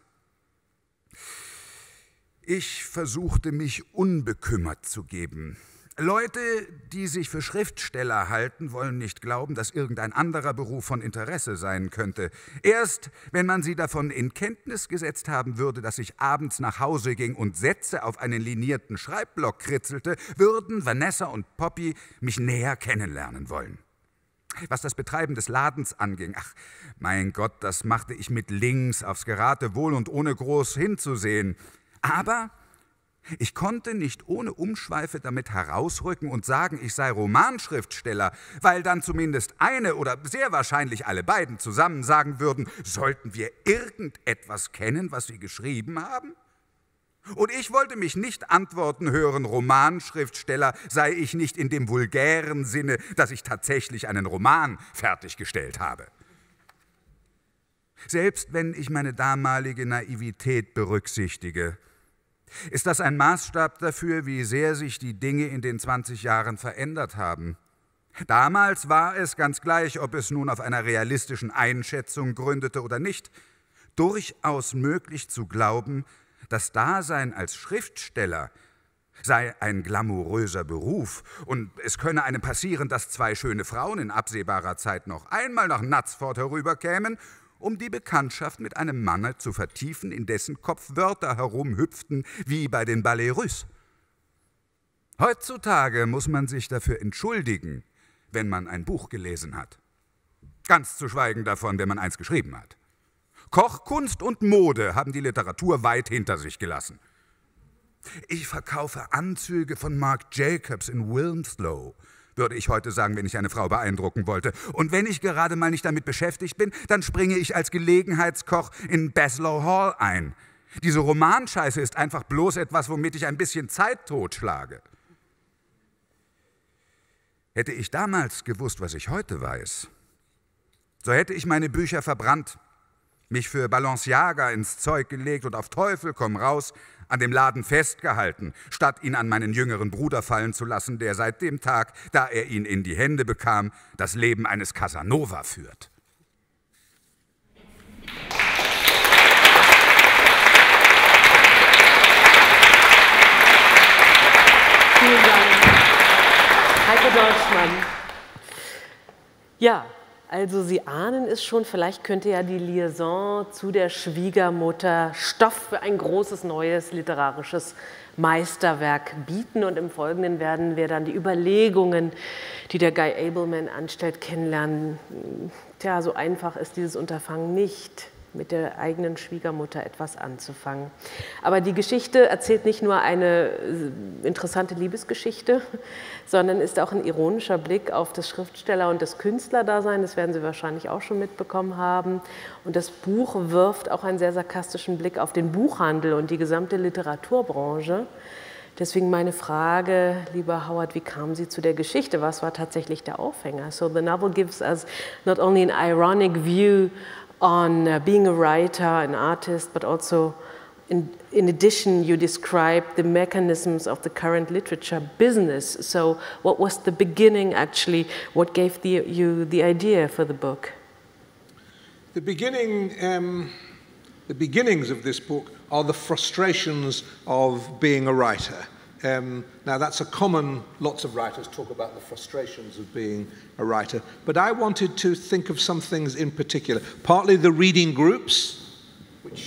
Ich versuchte, mich unbekümmert zu geben. Leute, die sich für Schriftsteller halten, wollen nicht glauben, dass irgendein anderer Beruf von Interesse sein könnte. Erst wenn man sie davon in Kenntnis gesetzt haben würde, dass ich abends nach Hause ging und Sätze auf einen linierten Schreibblock kritzelte, würden Vanessa und Poppy mich näher kennenlernen wollen. Was das Betreiben des Ladens anging, ach, mein Gott, das machte ich mit links aufs Geratewohl und ohne groß hinzusehen. Aber ich konnte nicht ohne Umschweife damit herausrücken und sagen, ich sei Romanschriftsteller, weil dann zumindest eine oder sehr wahrscheinlich alle beiden zusammen sagen würden, sollten wir irgendetwas kennen, was sie geschrieben haben? Und ich wollte mich nicht antworten hören, Romanschriftsteller sei ich nicht in dem vulgären Sinne, dass ich tatsächlich einen Roman fertiggestellt habe. Selbst wenn ich meine damalige Naivität berücksichtige, ist das ein Maßstab dafür, wie sehr sich die Dinge in den zwanzig Jahren verändert haben. Damals war es, ganz gleich, ob es nun auf einer realistischen Einschätzung gründete oder nicht, durchaus möglich zu glauben, das Dasein als Schriftsteller sei ein glamouröser Beruf und es könne einem passieren, dass zwei schöne Frauen in absehbarer Zeit noch einmal nach Knutsford herüberkämen, um die Bekanntschaft mit einem Manne zu vertiefen, in dessen Kopf Wörter herumhüpften wie bei den Ballets Russes. Heutzutage muss man sich dafür entschuldigen, wenn man ein Buch gelesen hat. Ganz zu schweigen davon, wenn man eins geschrieben hat. Kochkunst und Mode haben die Literatur weit hinter sich gelassen. Ich verkaufe Anzüge von Marc Jacobs in Wilmslow, würde ich heute sagen, wenn ich eine Frau beeindrucken wollte. Und wenn ich gerade mal nicht damit beschäftigt bin, dann springe ich als Gelegenheitskoch in Baslow Hall ein. Diese Romanscheiße ist einfach bloß etwas, womit ich ein bisschen Zeit totschlage. Hätte ich damals gewusst, was ich heute weiß, so hätte ich meine Bücher verbrannt, mich für Balenciaga ins Zeug gelegt und auf Teufel komm raus an dem Laden festgehalten, statt ihn an meinen jüngeren Bruder fallen zu lassen, der seit dem Tag, da er ihn in die Hände bekam, das Leben eines Casanova führt. Vielen Dank, Heike Deutschmann. Ja, also Sie ahnen es schon, vielleicht könnte ja die Liaison zu der Schwiegermutter Stoff für ein großes neues literarisches Meisterwerk bieten. Und im Folgenden werden wir dann die Überlegungen, die der Guy Ableman anstellt, kennenlernen. Tja, so einfach ist dieses Unterfangen nicht, mit der eigenen Schwiegermutter etwas anzufangen. Aber die Geschichte erzählt nicht nur eine interessante Liebesgeschichte, sondern ist auch ein ironischer Blick auf das Schriftsteller- und das Künstlerdasein. Das werden Sie wahrscheinlich auch schon mitbekommen haben. Und das Buch wirft auch einen sehr sarkastischen Blick auf den Buchhandel und die gesamte Literaturbranche. Deswegen meine Frage, lieber Howard, wie kamen Sie zu der Geschichte? Was war tatsächlich der Aufhänger? So the novel gives us not only an ironic view on uh, being a writer, an artist, but also, in, in addition, you describe the mechanisms of the current literature business. So what was the beginning, actually? What gave the, you the idea for the book? The beginning, um, the beginnings of this book are the frustrations of being a writer. Um, now that's a common, lots of writers talk about the frustrations of being a writer, but I wanted to think of some things in particular. Partly the reading groups, which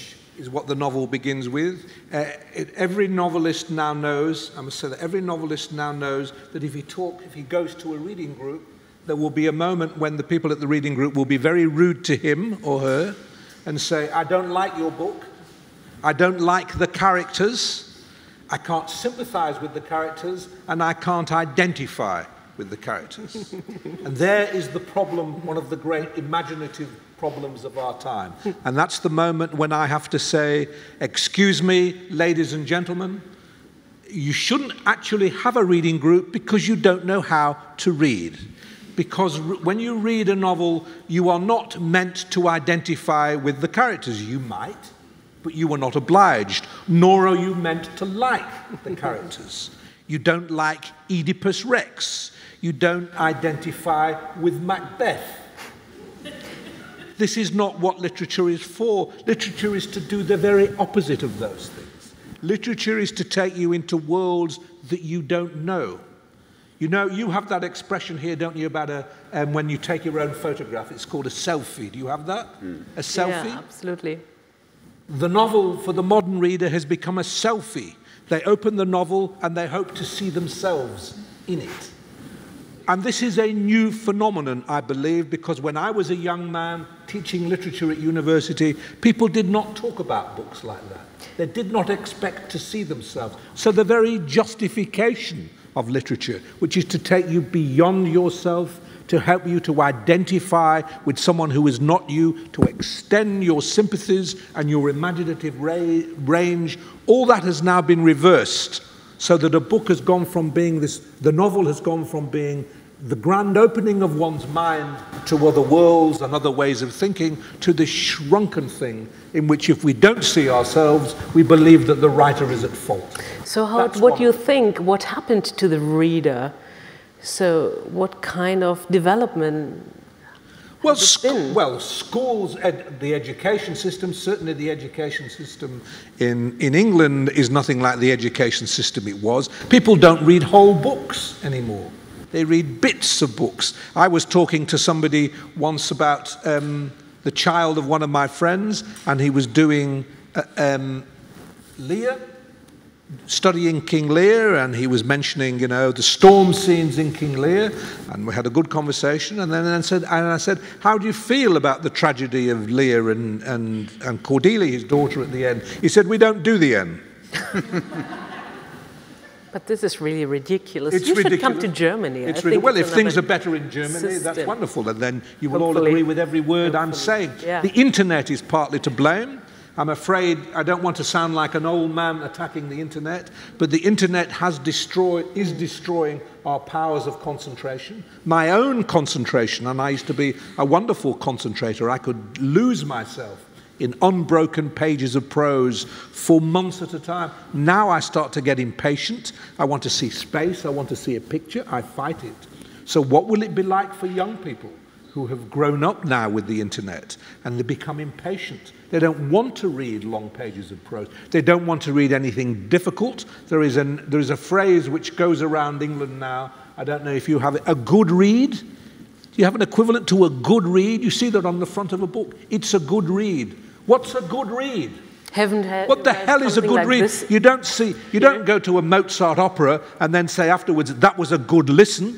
is what the novel begins with. Uh, it, every novelist now knows, I must say that every novelist now knows that if he talk, if he goes to a reading group, there will be a moment when the people at the reading group will be very rude to him or her and say, I don't like your book, I don't like the characters, I can't sympathize with the characters, and I can't identify with the characters. And there is the problem, one of the great imaginative problems of our time. And that's the moment when I have to say, excuse me, ladies and gentlemen, you shouldn't actually have a reading group because you don't know how to read. Because when you read a novel, you are not meant to identify with the characters. You might, but you are not obliged, nor are you meant to like the characters. You don't like Oedipus Rex. You don't identify with Macbeth. This is not what literature is for. Literature is to do the very opposite of those things. Literature is to take you into worlds that you don't know. You know, you have that expression here, don't you, about a, um, when you take your own photograph, it's called a selfie. Do you have that? Mm. A selfie? Yeah, absolutely. The novel for the modern reader has become a selfie. They open the novel and they hope to see themselves in it. And this is a new phenomenon, I believe, because when I was a young man teaching literature at university, people did not talk about books like that. They did not expect to see themselves. So the very justification of literature, which is to take you beyond yourself, to help you to identify with someone who is not you, to extend your sympathies and your imaginative ra- range, all that has now been reversed, so that a book has gone from being this, the novel has gone from being the grand opening of one's mind to other worlds and other ways of thinking, to this shrunken thing in which if we don't see ourselves, we believe that the writer is at fault. So how, what do you think, what happened to the reader? So what kind of development well, sc well, schools, ed the education system, certainly the education system in, in England is nothing like the education system it was. People don't read whole books anymore. They read bits of books. I was talking to somebody once about um, the child of one of my friends, and he was doing uh, um, Lear, studying King Lear, and he was mentioning, you know, the storm scenes in King Lear, and we had a good conversation. And then I said, and I said, how do you feel about the tragedy of Lear and, and, and Cordelia, his daughter, at the end? He said, we don't do the end. But this is really ridiculous. It's you ridiculous. should come to Germany. It's I think well, it's if things are better in Germany, system. That's wonderful. And then you will Hopefully. all agree with every word Hopefully. I'm saying. Yeah. The internet is partly to blame. I'm afraid I don't want to sound like an old man attacking the internet, but the internet has destroyed, is destroying our powers of concentration. My own concentration, and I used to be a wonderful concentrator. I could lose myself in unbroken pages of prose for months at a time. Now I start to get impatient. I want to see space. I want to see a picture. I fight it. So what will it be like for young people who have grown up now with the internet and they become impatient? They don't want to read long pages of prose. They don't want to read anything difficult. There is, an, there is a phrase which goes around England now. I don't know if you have it. A good read. Do you have an equivalent to a good read? You see that on the front of a book. It's a good read. What's a good read? Haven't had, what the hell is a good like read? This? You don't see. You don't go to a Mozart opera and then say afterwards that was a good listen.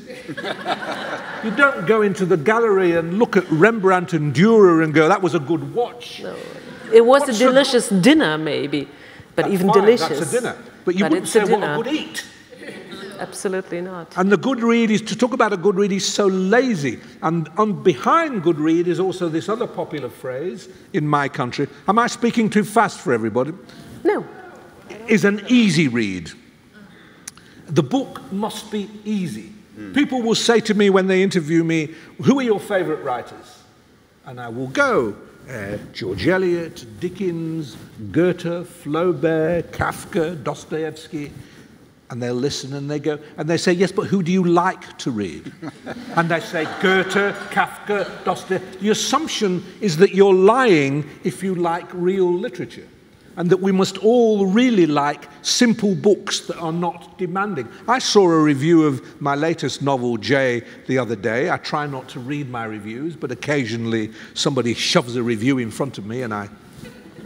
You don't go into the gallery and look at Rembrandt and Dürer and go that was a good watch. No. It was What's a delicious a, dinner, maybe, but that's even fine, delicious. That's a dinner, but you but wouldn't say a what a good eat. Absolutely not. And the good read is, to talk about a good read is so lazy. And on, behind good read is also this other popular phrase in my country. Am I speaking too fast for everybody? No. Is an easy read. The book must be easy. Mm. People will say to me when they interview me, who are your favorite writers? And I will go, uh, George Eliot, Dickens, Goethe, Flaubert, Kafka, Dostoevsky. And they'll listen and they go, and they say, yes, but who do you like to read? And I say, Goethe, Kafka, Dostoevsky. The assumption is that you're lying if you like real literature, and that we must all really like simple books that are not demanding. I saw a review of my latest novel, Jay, the other day. I try not to read my reviews, but occasionally somebody shoves a review in front of me and I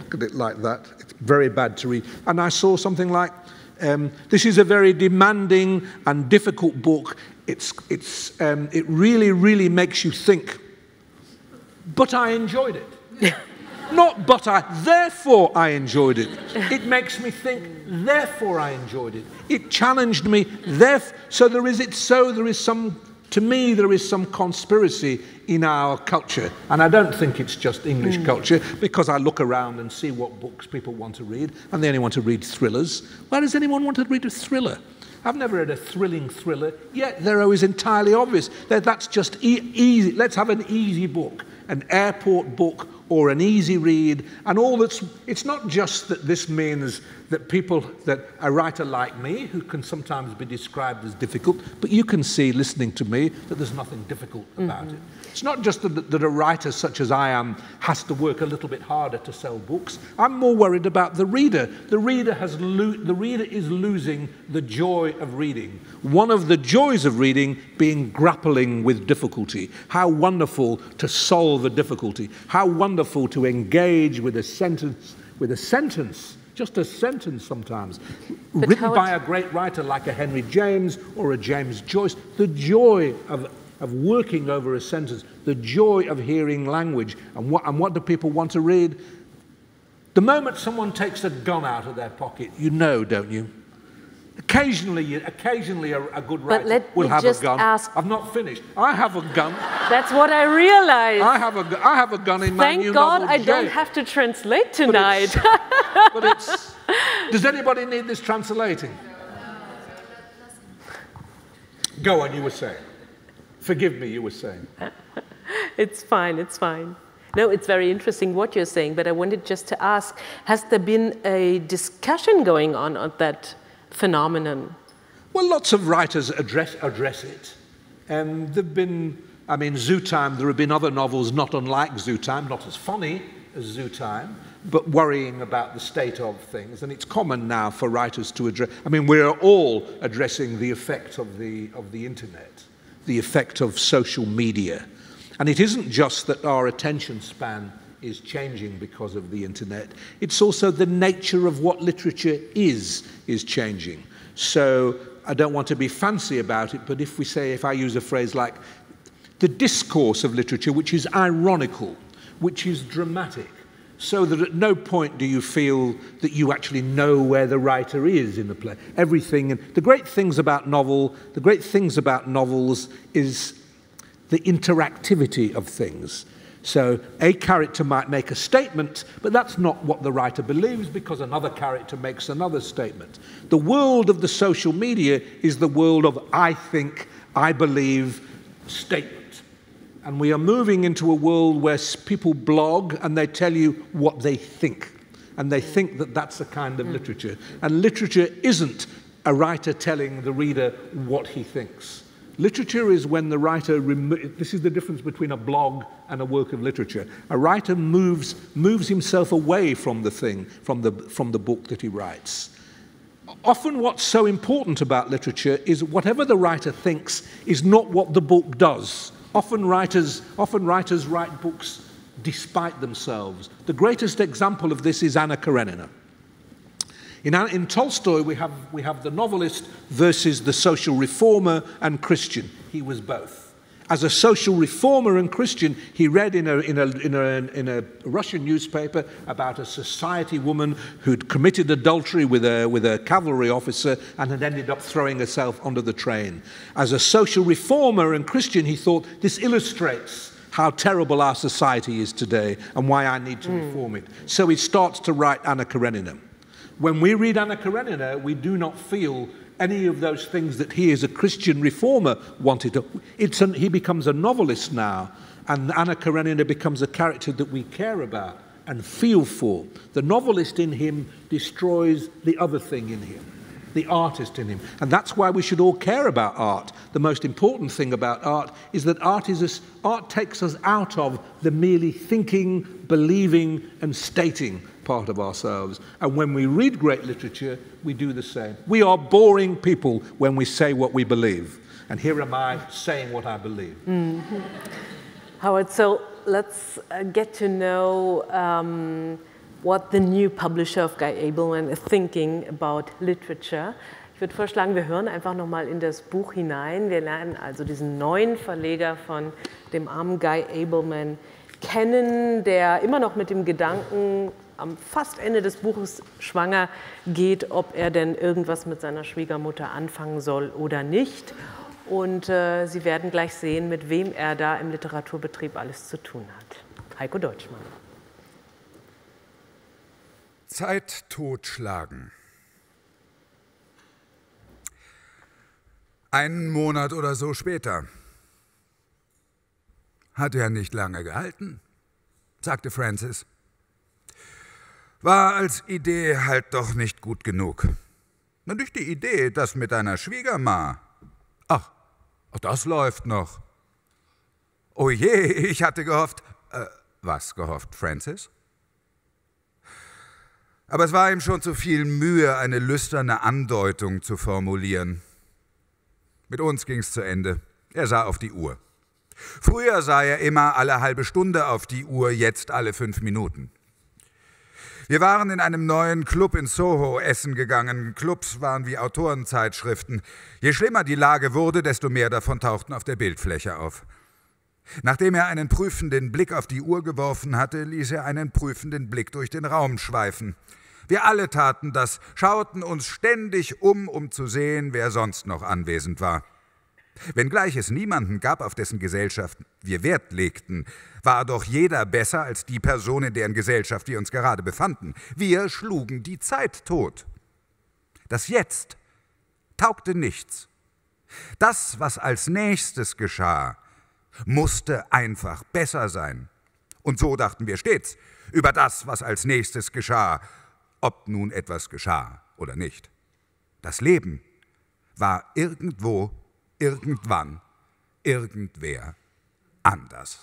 look at it like that. It's very bad to read. And I saw something like, um, this is a very demanding and difficult book. It's, it's, um, it really, really makes you think. But I enjoyed it. Not but I, therefore I enjoyed it. It makes me think, therefore I enjoyed it. It challenged me, therefore, so there is, it, so there is some, to me there is some conspiracy in our culture. And I don't think it's just English mm. culture, because I look around and see what books people want to read, and they only want to read thrillers. Why does anyone want to read a thriller? I've never read a thrilling thriller, yet they're always entirely obvious. That that's just e easy. Let's have an easy book, an airport book, or an easy read, and all that's, it's not just that this means that people, that a writer like me, who can sometimes be described as difficult, but you can see, listening to me, that there's nothing difficult about mm-hmm. it. It's not just that, that a writer such as I am has to work a little bit harder to sell books. I'm more worried about the reader. The reader, has lo the reader is losing the joy of reading. One of the joys of reading being grappling with difficulty. How wonderful to solve a difficulty. How wonderful to engage with a sentence, with a sentence, just a sentence sometimes, but written by a great writer like a Henry James or a James Joyce. The joy of of working over a sentence, the joy of hearing language. And what, and what do people want to read? The moment someone takes a gun out of their pocket, you know, don't you? Occasionally, occasionally a, a good writer let will me have just a gun. Ask. I've not finished. I have a gun. That's what I realized. I have a, I have a gun in my Thank new God novel, I Jay. don't have to translate tonight. But it's, but it's, does anybody need this translating? Go on, you were saying. Forgive me, you were saying. It's fine, it's fine. No, it's very interesting what you're saying, but I wanted just to ask, has there been a discussion going on on that phenomenon? Well, lots of writers address, address it. Um, there have been, I mean, Zoo Time, there have been other novels not unlike Zoo Time, not as funny as Zoo Time, but worrying about the state of things. And it's common now for writers to address, I mean, we're all addressing the effect of the, of the internet, the effect of social media. And it isn't just that our attention span is changing because of the internet, it's also the nature of what literature is, is changing. So I don't want to be fancy about it, but if we say, if I use a phrase like the discourse of literature, which is ironical, which is dramatic, so that at no point do you feel that you actually know where the writer is in the play. Everything, and the great things about novel, the great things about novels is the interactivity of things. So a character might make a statement, but that's not what the writer believes, because another character makes another statement. The world of the social media is the world of I think, I believe statement. And we are moving into a world where people blog and they tell you what they think. And they think that that's a kind of literature. And literature isn't a writer telling the reader what he thinks. Literature is when the writer, this is the difference between a blog and a work of literature. A writer moves, moves himself away from the thing, from the, from the book that he writes. Often what's so important about literature is whatever the writer thinks is not what the book does. Often writers, often writers write books despite themselves. The greatest example of this is Anna Karenina. In, in Tolstoy, we have, we have the novelist versus the social reformer and Christian. He was both. As a social reformer and Christian, he read in a, in a, in a, in a Russian newspaper about a society woman who'd committed adultery with a, with a cavalry officer and had ended up throwing herself under the train. As a social reformer and Christian, he thought, this illustrates how terrible our society is today and why I need to mm. reform it. So he starts to write Anna Karenina. When we read Anna Karenina, we do not feel any of those things that he as a Christian reformer wanted to. It's an, he becomes a novelist now, and Anna Karenina becomes a character that we care about and feel for. The novelist in him destroys the other thing in him, the artist in him. And that's why we should all care about art. The most important thing about art is that art, is a, art takes us out of the merely thinking, believing, and stating part of ourselves. And when we read great literature, we do the same. We are boring people when we say what we believe. And here am I saying what I believe. Mm-hmm. Howard, so let's uh, get to know um, what the new publisher of Guy Ableman is thinking about literature. Ich würde vorschlagen, wir hören einfach nochmal in das Buch hinein. Wir lernen also diesen neuen Verleger von dem armen Guy Ableman kennen, der immer noch mit dem Gedanken am fast Ende des Buches schwanger geht, ob er denn irgendwas mit seiner Schwiegermutter anfangen soll oder nicht. Und äh, Sie werden gleich sehen, mit wem er da im Literaturbetrieb alles zu tun hat. Heiko Deutschmann. Zeit totschlagen. Einen Monat oder so später. Hat ja nicht lange gehalten, sagte Francis. War als Idee halt doch nicht gut genug. Und nicht die Idee, das mit deiner Schwiegerma. Ach, das läuft noch. Oh je, ich hatte gehofft. Äh, was gehofft, Francis? Aber es war ihm schon zu viel Mühe, eine lüsterne Andeutung zu formulieren. Mit uns ging's zu Ende. Er sah auf die Uhr. Früher sah er immer alle halbe Stunde auf die Uhr, jetzt alle fünf Minuten. Wir waren in einem neuen Club in Soho essen gegangen. Clubs waren wie Autorenzeitschriften. Je schlimmer die Lage wurde, desto mehr davon tauchten auf der Bildfläche auf. Nachdem er einen prüfenden Blick auf die Uhr geworfen hatte, ließ er einen prüfenden Blick durch den Raum schweifen. Wir alle taten das, schauten uns ständig um, um zu sehen, wer sonst noch anwesend war. Wenngleich es niemanden gab, auf dessen Gesellschaft wir Wert legten, war doch jeder besser als die Person, in deren Gesellschaft wir uns gerade befanden. Wir schlugen die Zeit tot. Das Jetzt taugte nichts. Das, was als nächstes geschah, musste einfach besser sein. Und so dachten wir stets über das, was als nächstes geschah, ob nun etwas geschah oder nicht. Das Leben war irgendwo, irgendwann, irgendwer anders.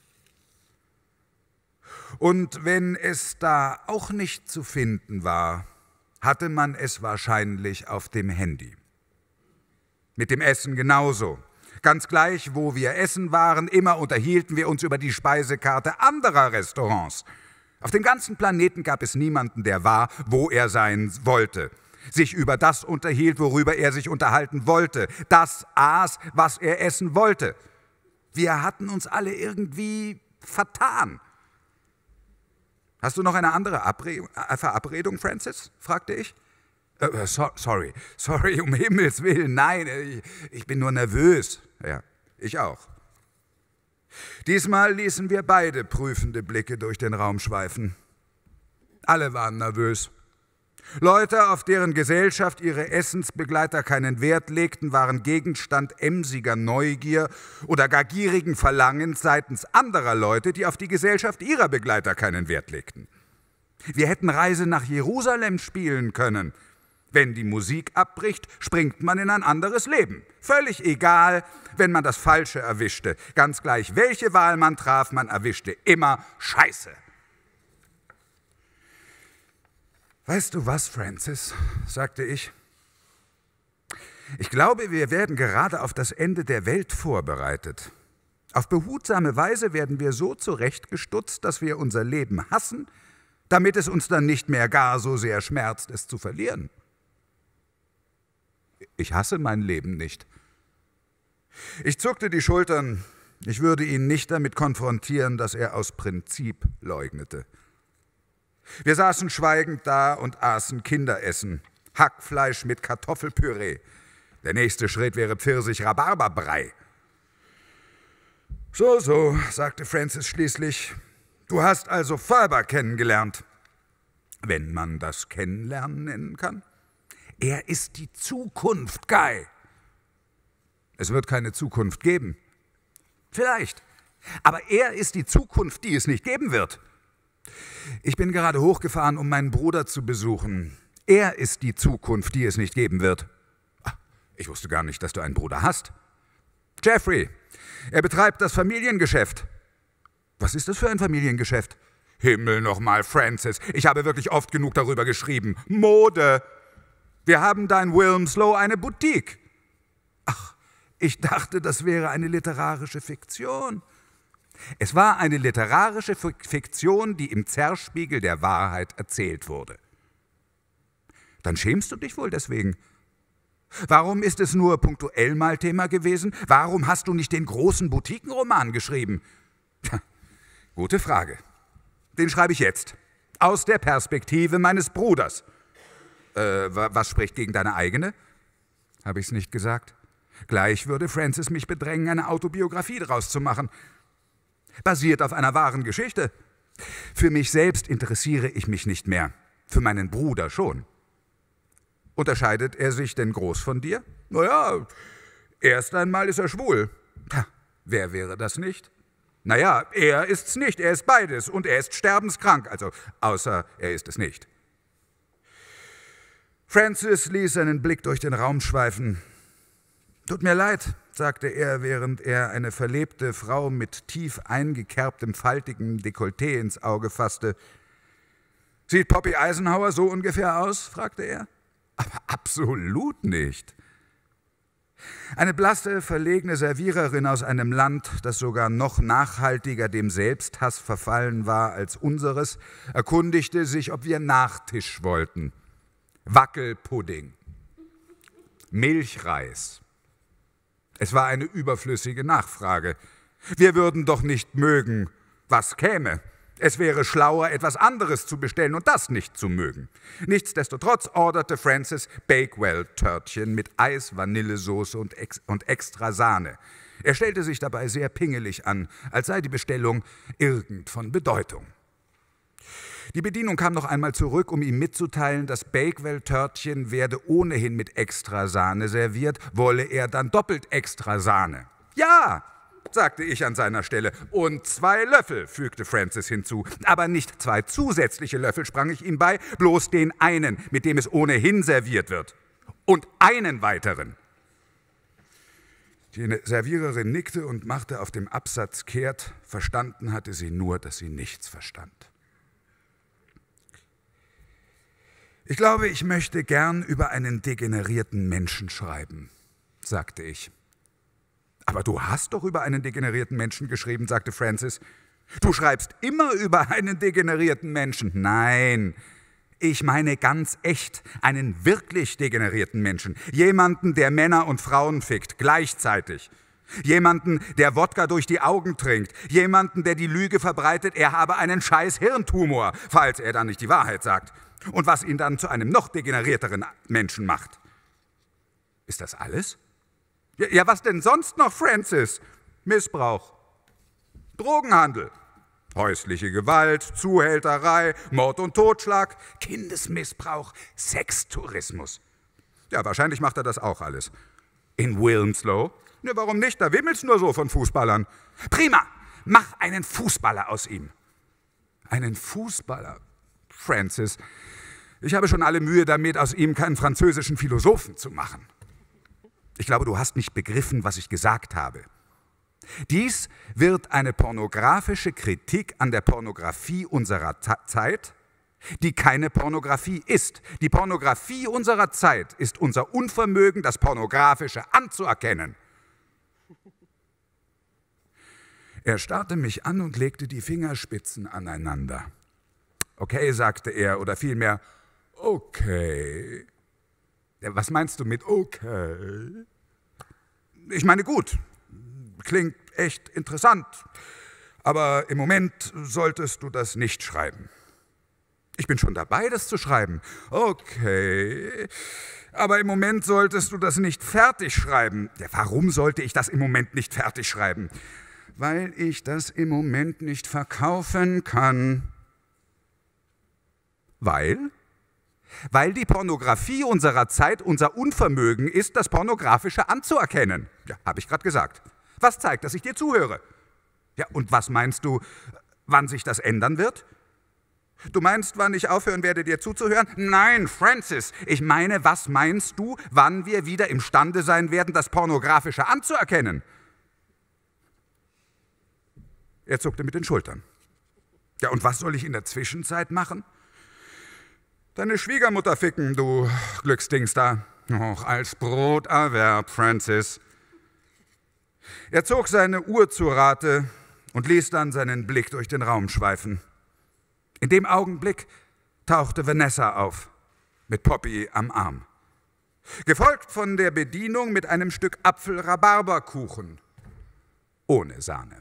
Und wenn es da auch nicht zu finden war, hatte man es wahrscheinlich auf dem Handy. Mit dem Essen genauso. Ganz gleich, wo wir essen waren, immer unterhielten wir uns über die Speisekarte anderer Restaurants. Auf dem ganzen Planeten gab es niemanden, der war, wo er sein wollte. Sich über das unterhielt, worüber er sich unterhalten wollte. Das aß, was er essen wollte. Wir hatten uns alle irgendwie vertan. Hast du noch eine andere Abre- Verabredung, Francis? Fragte ich. Äh, so, sorry, sorry, um Himmels Willen, nein, ich, ich bin nur nervös. Ja, ich auch. Diesmal ließen wir beide prüfende Blicke durch den Raum schweifen. Alle waren nervös. Leute, auf deren Gesellschaft ihre Essensbegleiter keinen Wert legten, waren Gegenstand emsiger Neugier oder gar gierigen Verlangens seitens anderer Leute, die auf die Gesellschaft ihrer Begleiter keinen Wert legten. Wir hätten Reise nach Jerusalem spielen können. Wenn die Musik abbricht, springt man in ein anderes Leben. Völlig egal, wenn man das Falsche erwischte. Ganz gleich, welche Wahl man traf, man erwischte immer Scheiße. Weißt du was, Francis, sagte ich. Ich glaube, wir werden gerade auf das Ende der Welt vorbereitet. Auf behutsame Weise werden wir so zurechtgestutzt, dass wir unser Leben hassen, damit es uns dann nicht mehr gar so sehr schmerzt, es zu verlieren. Ich hasse mein Leben nicht. Ich zuckte die Schultern. Ich würde ihn nicht damit konfrontieren, dass er aus Prinzip leugnete. Wir saßen schweigend da und aßen Kinderessen. Hackfleisch mit Kartoffelpüree. Der nächste Schritt wäre Pfirsich-Rhabarberbrei. So, so, sagte Francis schließlich. Du hast also Ferber kennengelernt. Wenn man das Kennenlernen nennen kann. Er ist die Zukunft, Guy. Es wird keine Zukunft geben. Vielleicht. Aber er ist die Zukunft, die es nicht geben wird. Ich bin gerade hochgefahren, um meinen Bruder zu besuchen. Er ist die Zukunft, die es nicht geben wird. Ach, ich wusste gar nicht, dass du einen Bruder hast. Jeffrey. Er betreibt das Familiengeschäft. Was ist das für ein Familiengeschäft? Himmel nochmal, Francis. Ich habe wirklich oft genug darüber geschrieben. Mode. Wir haben da in Wilmslow eine Boutique. Ach, ich dachte, das wäre eine literarische Fiktion. Es war eine literarische Fiktion, die im Zerspiegel der Wahrheit erzählt wurde. Dann schämst du dich wohl deswegen. Warum ist es nur punktuell mal Thema gewesen? Warum hast du nicht den großen Boutiquenroman geschrieben? Tja, gute Frage. Den schreibe ich jetzt. Aus der Perspektive meines Bruders. Äh, was spricht gegen deine eigene? Habe ich es nicht gesagt? Gleich würde Francis mich bedrängen, eine Autobiografie daraus zu machen. Basiert auf einer wahren Geschichte. Für mich selbst interessiere ich mich nicht mehr. Für meinen Bruder schon. Unterscheidet er sich denn groß von dir? Naja, erst einmal ist er schwul. Ha, wer wäre das nicht? Naja, er ist's nicht, er ist beides und er ist sterbenskrank, also außer er ist es nicht. Francis ließ seinen Blick durch den Raum schweifen. »Tut mir leid«, sagte er, während er eine verlebte Frau mit tief eingekerbtem, faltigem Dekolleté ins Auge fasste. »Sieht Poppy Eisenhower so ungefähr aus?« fragte er. »Aber absolut nicht.« Eine blasse, verlegene Serviererin aus einem Land, das sogar noch nachhaltiger dem Selbsthass verfallen war als unseres, erkundigte sich, ob wir Nachtisch wollten. Wackelpudding, Milchreis. Es war eine überflüssige Nachfrage. Wir würden doch nicht mögen, was käme. Es wäre schlauer, etwas anderes zu bestellen und das nicht zu mögen. Nichtsdestotrotz orderte Francis Bakewell-Törtchen mit Eis, Vanillesoße und, ex und extra Sahne. Er stellte sich dabei sehr pingelig an, als sei die Bestellung irgend von Bedeutung. Die Bedienung kam noch einmal zurück, um ihm mitzuteilen, das Bakewell-Törtchen werde ohnehin mit extra Sahne serviert, wolle er dann doppelt extra Sahne. »Ja«, sagte ich an seiner Stelle. »Und zwei Löffel«, fügte Francis hinzu. »Aber nicht zwei zusätzliche Löffel«, sprang ich ihm bei, »bloß den einen, mit dem es ohnehin serviert wird. Und einen weiteren.« Die Serviererin nickte und machte auf dem Absatz kehrt. Verstanden hatte sie nur, dass sie nichts verstand. »Ich glaube, ich möchte gern über einen degenerierten Menschen schreiben«, sagte ich. »Aber du hast doch über einen degenerierten Menschen geschrieben«, sagte Francis. »Du schreibst immer über einen degenerierten Menschen.« »Nein, ich meine ganz echt einen wirklich degenerierten Menschen. Jemanden, der Männer und Frauen fickt, gleichzeitig. Jemanden, der Wodka durch die Augen trinkt. Jemanden, der die Lüge verbreitet, er habe einen scheiß Hirntumor, falls er dann nicht die Wahrheit sagt. Und was ihn dann zu einem noch degenerierteren Menschen macht. Ist das alles? Ja, ja, was denn sonst noch, Francis? Missbrauch, Drogenhandel, häusliche Gewalt, Zuhälterei, Mord und Totschlag, Kindesmissbrauch, Sextourismus. Ja, wahrscheinlich macht er das auch alles. In Wilmslow? Ja, warum nicht? Da wimmelt's nur so von Fußballern. Prima, mach einen Fußballer aus ihm. Einen Fußballer? Francis, ich habe schon alle Mühe damit, aus ihm keinen französischen Philosophen zu machen. Ich glaube, du hast nicht begriffen, was ich gesagt habe. Dies wird eine pornografische Kritik an der Pornografie unserer Zeit, die keine Pornografie ist. Die Pornografie unserer Zeit ist unser Unvermögen, das Pornografische anzuerkennen. Er starrte mich an und legte die Fingerspitzen aneinander. Okay, sagte er, oder vielmehr, okay. Was meinst du mit okay? Ich meine gut, klingt echt interessant, aber im Moment solltest du das nicht schreiben. Ich bin schon dabei, das zu schreiben. Okay, aber im Moment solltest du das nicht fertig schreiben. Ja, warum sollte ich das im Moment nicht fertig schreiben? Weil ich das im Moment nicht verkaufen kann. Weil? Weil die Pornografie unserer Zeit unser Unvermögen ist, das Pornografische anzuerkennen. Ja, habe ich gerade gesagt. Was zeigt, dass ich dir zuhöre? Ja, und was meinst du, wann sich das ändern wird? Du meinst, wann ich aufhören werde, dir zuzuhören? Nein, Francis, ich meine, was meinst du, wann wir wieder imstande sein werden, das Pornografische anzuerkennen? Er zuckte mit den Schultern. Ja, und was soll ich in der Zwischenzeit machen? Deine Schwiegermutter ficken, du Glücksdings da. Och, als Broterwerb, Francis. Er zog seine Uhr zu Rate. und ließ dann seinen Blick durch den Raum schweifen. In dem Augenblick tauchte Vanessa auf, mit Poppy am Arm. Gefolgt von der Bedienung mit einem Stück Apfel-Rhabarberkuchen ohne Sahne.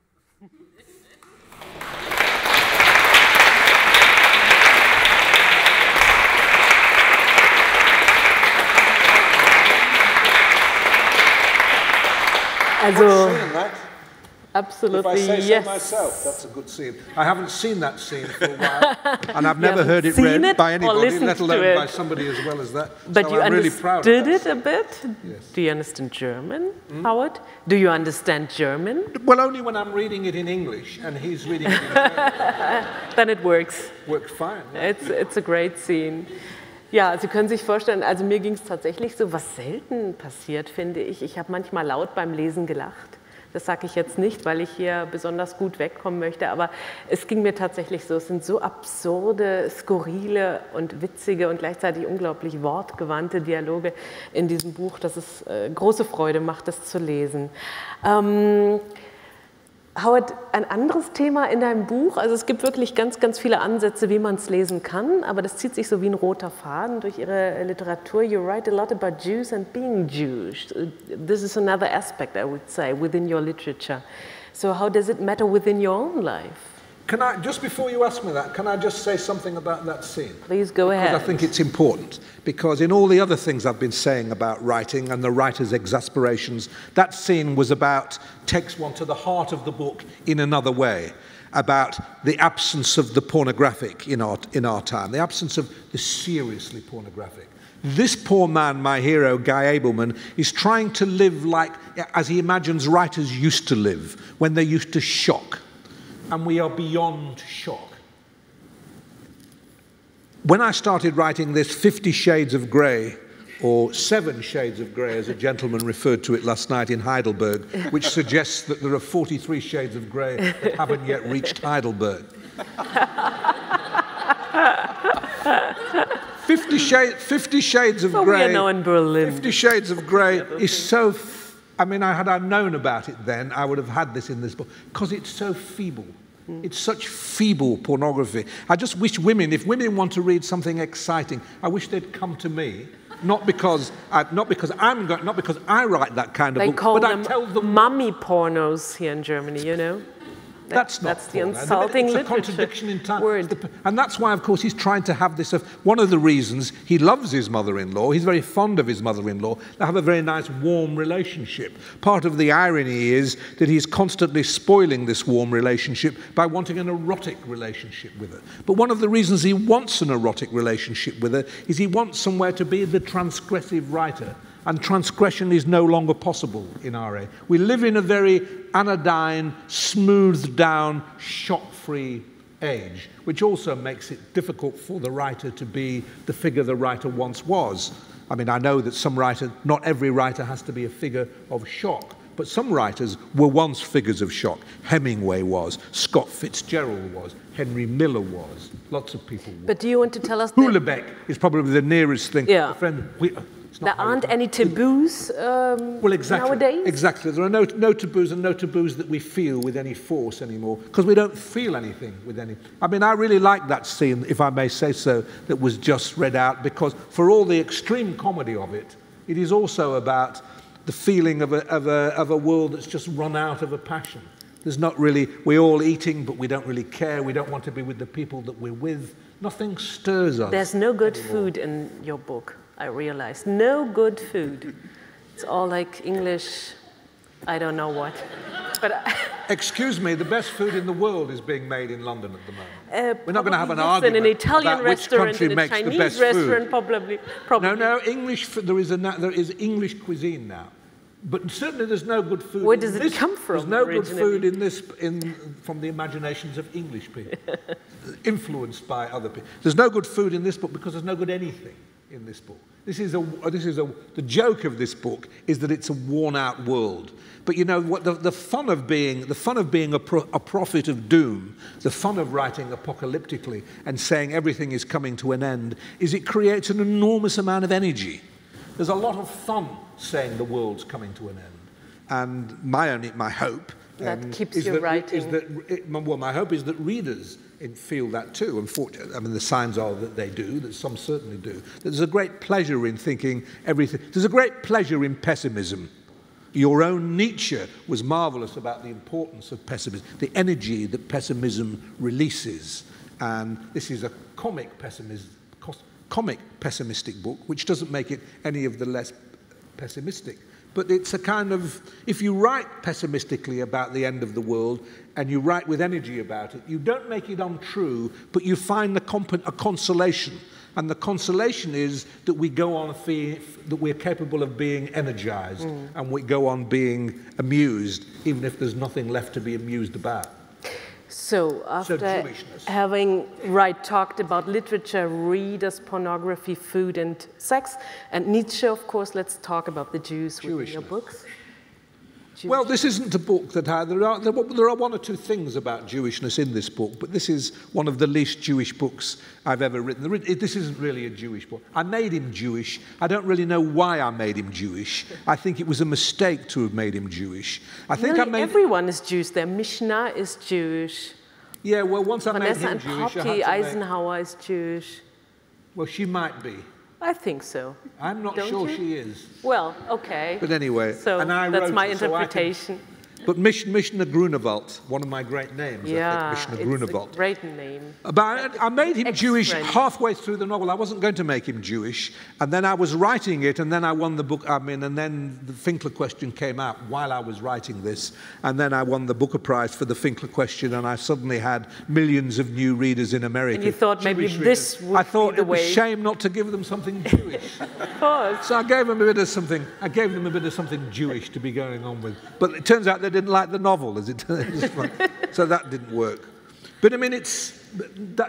Also, If I absolutely, say so yes. myself, that's a good scene. I haven't seen that scene for a while, and I've never haven't heard it seen read it by or anybody, listened let to alone by it. somebody as well as that. But so you I'm really proud of understood that. it a bit? Yes. Do you understand German, Howard? Do you understand German? Well, only when I'm reading it in English and he's reading it in German. Then it works. Works fine. It's, it's a great scene. Ja, Sie können sich vorstellen, also mir ging es tatsächlich so, was selten passiert, finde ich. Ich habe manchmal laut beim Lesen gelacht. Das sage ich jetzt nicht, weil ich hier besonders gut wegkommen möchte, aber es ging mir tatsächlich so. Es sind so absurde, skurrile und witzige und gleichzeitig unglaublich wortgewandte Dialoge in diesem Buch, dass es äh, große Freude macht, das zu lesen. Ähm, Howard, ein anderes Thema in deinem Buch, also es gibt wirklich ganz, ganz viele Ansätze, wie man es lesen kann, aber das zieht sich so wie ein roter Faden durch Ihre Literatur. You write a lot about Jews and being Jewish. This is another aspect, I would say, within your literature. So how does it matter within your own life? Can I, just before you ask me that, can I just say something about that scene? Please go ahead. Because I think it's important. Because in all the other things I've been saying about writing and the writer's exasperations, that scene was about, takes one to the heart of the book in another way, about the absence of the pornographic in our, in our time, the absence of the seriously pornographic. This poor man, my hero, Guy Abelman, is trying to live like, as he imagines writers used to live, when they used to shock. And we are beyond shock. When I started writing this Fifty Shades of Grey, or Seven Shades of Grey, as a gentleman referred to it last night in Heidelberg, which suggests that there are forty-three shades of grey that haven't yet reached Heidelberg. Fifty, shade, Fifty Shades of Well, Grey. we are now in Berlin. Fifty Shades of Grey is so. I mean, I, had I known about it then, I would have had this in this book, because it's so feeble. Mm. It's such feeble pornography. I just wish women, if women want to read something exciting, I wish they'd come to me, not because, I, not because I'm going, not because I write that kind of They book, call but them I tell them. mummy pornos here in Germany, you know? That's not That's the porno. insulting It's a literature contradiction in time. word. And that's why, of course, he's trying to have this. One of the reasons he loves his mother-in-law, he's very fond of his mother-in-law, they have a very nice, warm relationship. Part of the irony is that he's constantly spoiling this warm relationship by wanting an erotic relationship with her. But one of the reasons he wants an erotic relationship with her is he wants somewhere to be the transgressive writer. And transgression is no longer possible in our age. We live in a very anodyne, smoothed down, shock-free age, which also makes it difficult for the writer to be the figure the writer once was. I mean, I know that some writers, not every writer has to be a figure of shock, but some writers were once figures of shock. Hemingway was, Scott Fitzgerald was, Henry Miller was, lots of people were. But do you want to tell us that Houellebecq is probably the nearest thing. Yeah. A friend, we, there aren't any taboos um, well, exactly, nowadays? Exactly. There are no, no taboos and no taboos that we feel with any force anymore, because we don't feel anything with any... I mean, I really like that scene, if I may say so, that was just read out, because for all the extreme comedy of it, it is also about the feeling of a, of a, of a world that's just run out of a passion. There's not really... We're all eating, but we don't really care. We don't want to be with the people that we're with. Nothing stirs us. There's no good anymore. food in your book, I realized. No good food. It's all like English, I don't know what. But I, Excuse me, the best food in the world is being made in London at the moment. uh, We're not going to have an yes, argument in an Italian about which restaurant, country in a makes the Chinese best restaurant, food. probably. probably. No, no, English. There is a there is English cuisine now, but certainly there's no good food. Where in does it this, come from There's no good originally? food in this in from the imaginations of English people, influenced by other people. There's no good food in this book because there's no good anything in this book. This is a this is a the joke of this book is that it's a worn-out world. But you know what? The, the fun of being the fun of being a, pro, a prophet of doom, the fun of writing apocalyptically and saying everything is coming to an end, is it creates an enormous amount of energy. There's a lot of fun saying the world's coming to an end. And my only my hope That um, keeps is you that, writing. Is that, it, well, my hope is that readers feel that too. Unfortunately, I mean, the signs are that they do, that some certainly do. There's a great pleasure in thinking everything. There's a great pleasure in pessimism. Your own Nietzsche was marvelous about the importance of pessimism, the energy that pessimism releases. And this is a comic pessimism, comic pessimistic book, which doesn't make it any of the less pessimistic. But it's a kind of, if you write pessimistically about the end of the world and you write with energy about it, you don't make it untrue, but you find a, comp a consolation. And the consolation is that we go on, that we're capable of being energized, mm. and we go on being amused, even if there's nothing left to be amused about. So after so having right talked about literature, readers, pornography, food, and sex, and Nietzsche, of course, let's talk about the Jews within your books. Jewish. Well, this isn't a book that I, there are there are one or two things about Jewishness in this book, but this is one of the least Jewish books I've ever written. This isn't really a Jewish book. I made him Jewish. I don't really know why I made him Jewish. I think it was a mistake to have made him Jewish. I think Nearly I made everyone is Jewish. Their Mishnah is Jewish. Yeah, well, once I made him and Jewish, Poppy I had to Eisenhower make... is Jewish. Well, she might be. I think so. I'm not Don't sure you? she is. Well, okay. But anyway, so and I that's wrote my it, interpretation. So But Mishnah Grunewald, one of my great names, yeah, I think, Mishnah it's Grunewald. a great name. But I made him Jewish halfway through the novel. I wasn't going to make him Jewish, and then I was writing it, and then I won the book. I mean, and then the Finkler question came out while I was writing this, and then I won the Booker Prize for the Finkler question, and I suddenly had millions of new readers in America. And you thought maybe Jewish this readers. would I thought be the it was way. shame not to give them something Jewish. Of course. So I gave them a bit of something. I gave them a bit of something Jewish to be going on with. But it turns out they didn't like the novel. As it so that didn't work. But I mean, it's that.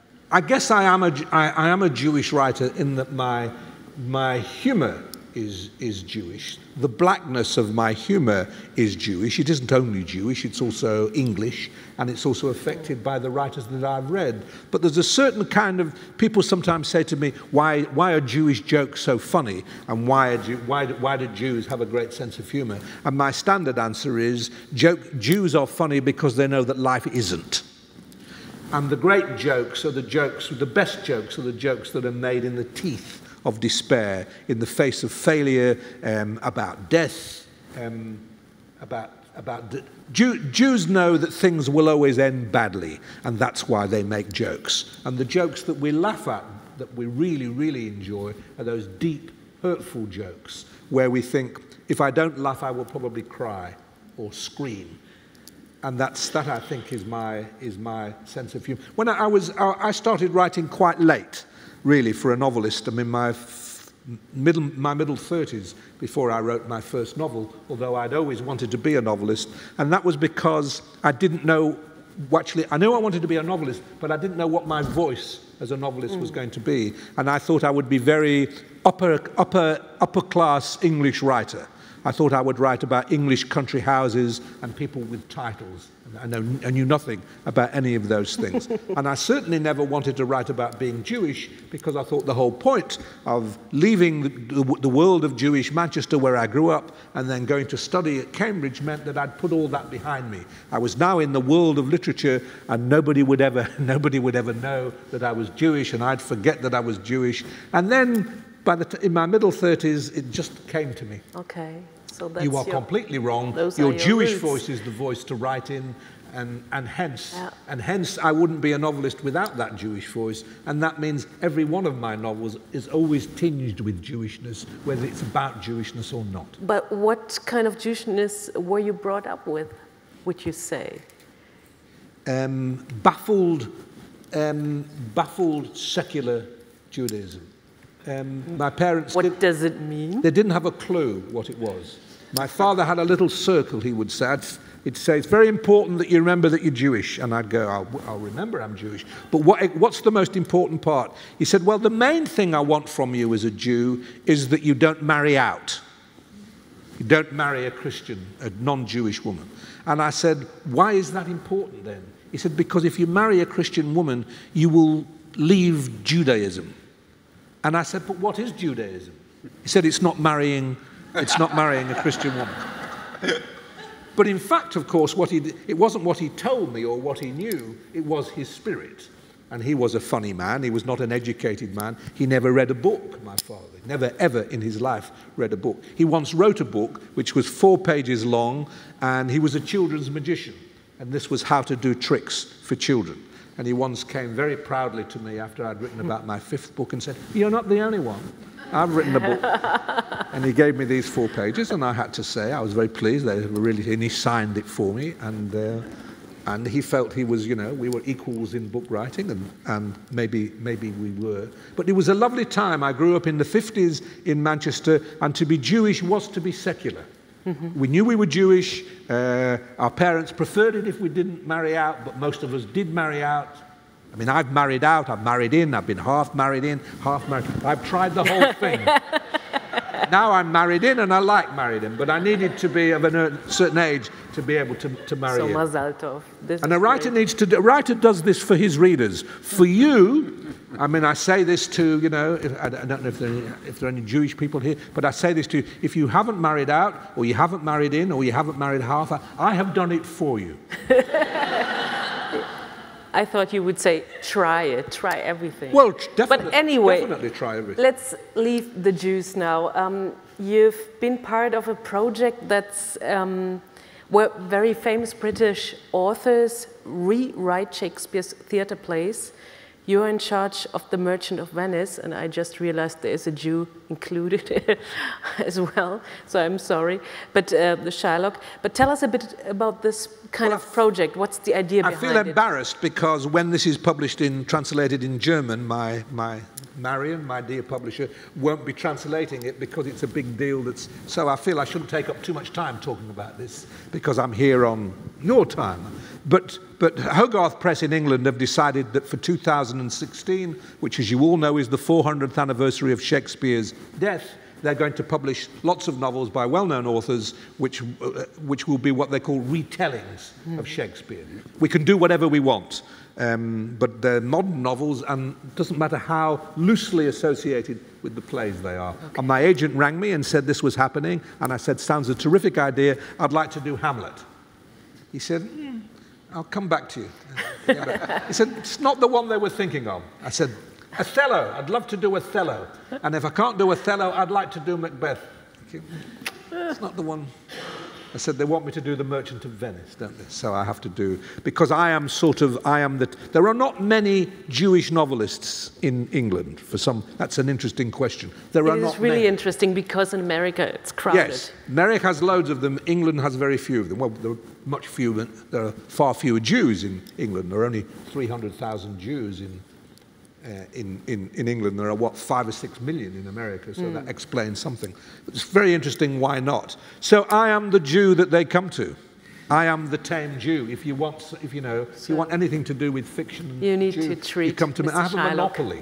I guess I am a I, I am a Jewish writer in that my my humour is is Jewish. The blackness of my humour is Jewish. It isn't only Jewish; it's also English, and it's also affected by the writers that I've read. But there's a certain kind of people sometimes say to me, "Why why are Jewish jokes so funny? And why are Jew, why do, why do Jews have a great sense of humour?" And my standard answer is, joke, Jews are funny because they know that life isn't. And the great jokes are the jokes, the best jokes are the jokes that are made in the teeth of despair, in the face of failure, um, about death, um, about, about Jew, Jews know that things will always end badly, and that's why they make jokes. And the jokes that we laugh at, that we really, really enjoy, are those deep, hurtful jokes, where we think, if I don't laugh, I will probably cry or scream. And that's, that, I think, is my, is my sense of humour. When I, I was, I started writing quite late, really, for a novelist. I'm in my middle, my middle thirties before I wrote my first novel, although I'd always wanted to be a novelist. And that was because I didn't know, actually, I knew I wanted to be a novelist, but I didn't know what my voice as a novelist mm. was going to be. And I thought I would be very upper, upper, upper class English writer. I thought I would write about English country houses and people with titles. I, know, I knew nothing about any of those things. And I certainly never wanted to write about being Jewish, because I thought the whole point of leaving the, the, the world of Jewish Manchester, where I grew up, and then going to study at Cambridge meant that I'd put all that behind me. I was now in the world of literature, and nobody would ever, nobody would ever know that I was Jewish, and I'd forget that I was Jewish. And then By the t in my middle thirties, it just came to me. Okay, so that's you are your, completely wrong. Your, your Jewish roots. voice is the voice to write in, and, and hence, yeah. and hence, I wouldn't be a novelist without that Jewish voice. And that means every one of my novels is always tinged with Jewishness, whether it's about Jewishness or not. But what kind of Jewishness were you brought up with, would you say? Um, baffled, um, baffled secular Judaism. Um, my parents. What did, does it mean? They didn't have a clue what it was. My father had a little circle, he would say. He'd say, it's very important that you remember that you're Jewish. And I'd go, I'll, I'll remember I'm Jewish. But what, what's the most important part? He said, well, the main thing I want from you as a Jew is that you don't marry out. You don't marry a Christian, a non-Jewish woman. And I said, why is that important then? He said, because if you marry a Christian woman, you will leave Judaism. And I said, but what is Judaism? He said, it's not marrying, it's not marrying a Christian woman. But in fact, of course, what he, it wasn't what he told me or what he knew, it was his spirit. And he was a funny man. He was not an educated man. He never read a book, my father. Never, ever in his life read a book. He once wrote a book which was four pages long, and he was a children's magician. And this was how to do tricks for children. And he once came very proudly to me after I'd written about my fifth book and said, "You're not the only one. I've written a book." And he gave me these four pages, and I had to say I was very pleased. They were really, and he signed it for me, and uh, and he felt he was, you know, we were equals in book writing, and and maybe maybe we were. But it was a lovely time. I grew up in the fifties in Manchester, and to be Jewish was to be secular. Mm-hmm. We knew we were Jewish. Uh, our parents preferred it if we didn't marry out, but most of us did marry out. I mean, I've married out, I've married in, I've been half married in, half married. I've tried the whole thing. Now I'm married in, and I like married in, but I needed to be of a certain age to be able to, to marry so in. Mazal tov. This and a writer great. needs to, a writer does this for his readers. For you, I mean, I say this to, you know, if, I don't know if there, are any, if there are any Jewish people here, but I say this to you, if you haven't married out, or you haven't married in, or you haven't married half, I have done it for you. I thought you would say, try it, try everything. Well, definitely, but anyway, definitely try everything. Let's leave the Jews now. Um, you've been part of a project that's um, where very famous British authors rewrite Shakespeare's theater plays. You're in charge of The Merchant of Venice, and I just realized there is a Jew included as well, so I'm sorry. But uh, the Shylock. But tell us a bit about this kind well, of project. What's the idea behind it? I feel embarrassed it? because when this is published in, translated in German, my, my Marion, my dear publisher, won't be translating it because it's a big deal. That's, so I feel I shouldn't take up too much time talking about this because I'm here on your time. But, but Hogarth Press in England have decided that for two thousand sixteen, which as you all know is the four hundredth anniversary of Shakespeare's death, they're going to publish lots of novels by well-known authors which, uh, which will be what they call retellings mm. of Shakespeare. We can do whatever we want, um, but they're modern novels, and it doesn't matter how loosely associated with the plays they are. Okay. And my agent rang me and said this was happening, and I said, sounds a terrific idea, I'd like to do Hamlet. He said, mm, I'll come back to you. He said, it's not the one they were thinking of. I said, Othello, I'd love to do Othello. And if I can't do Othello, I'd like to do Macbeth. It's not the one. I said, they want me to do The Merchant of Venice, don't they? So I have to do, because I am sort of, I am the, there are not many Jewish novelists in England for some, that's an interesting question. There are not many. It's really interesting because in America it's crowded. Yes, America has loads of them, England has very few of them. Well, there are much fewer, there are far fewer Jews in England. There are only three hundred thousand Jews in Uh, in, in, in England. There are, what, five or six million in America, so mm. that explains something. But it's very interesting, why not? So I am the Jew that they come to. I am the tame Jew. If you want, if you know, so if you want anything to do with fiction and you need Jew, to treat you come to me. I have Shylock. a monopoly.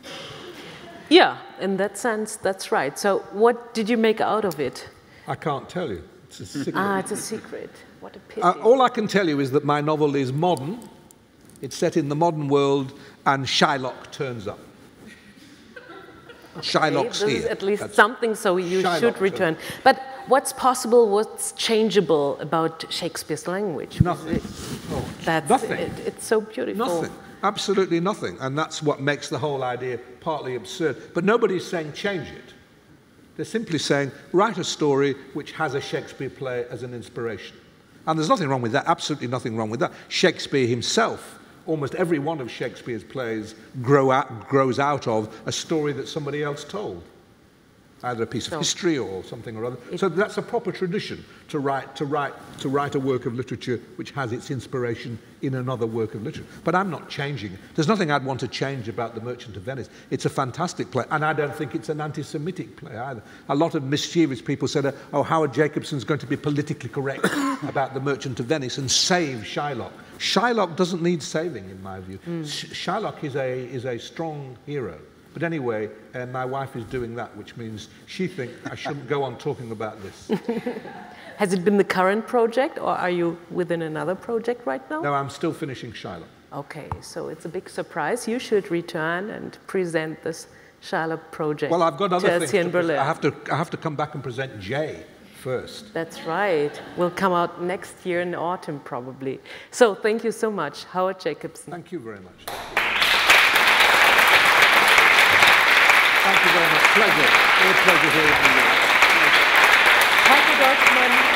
Yeah, in that sense, that's right. So what did you make out of it? I can't tell you. It's a secret. Ah, it's a secret. What a pity. Uh, all I can tell you is that my novel is modern. It's set in the modern world, and Shylock turns up. Okay, Shylock's this here. Is at least That's something, so you Shylock should return. But what's possible, what's changeable about Shakespeare's language? Nothing. Oh, that's, nothing. It, it's so beautiful. Nothing. Absolutely nothing. And that's what makes the whole idea partly absurd. But nobody's saying change it. They're simply saying write a story which has a Shakespeare play as an inspiration. And there's nothing wrong with that, absolutely nothing wrong with that. Shakespeare himself, almost every one of Shakespeare's plays grow out, grows out of a story that somebody else told, either a piece of so, history or something or other. So that's a proper tradition to write, to, write, to write a work of literature which has its inspiration in another work of literature. But I'm not changing it. There's nothing I'd want to change about The Merchant of Venice. It's a fantastic play, and I don't think it's an anti-Semitic play either. A lot of mischievous people said, oh, Howard Jacobson's going to be politically correct about The Merchant of Venice and save Shylock. Shylock doesn't need saving, in my view. Mm. Shylock is a, is a strong hero. But anyway, uh, my wife is doing that, which means she thinks I shouldn't go on talking about this. Has it been the current project, or are you within another project right now? No, I'm still finishing Shylock. Okay, so it's a big surprise. You should return and present this Shylock project. Well, I've got other to things to to present. I have to, I have to come back and present Jay first. That's right. Will come out next year in autumn, probably. So thank you so much, Howard Jacobson. Thank you very much. Thank you very much. Pleasure. Real pleasure hearing you. Heike Deutschmann.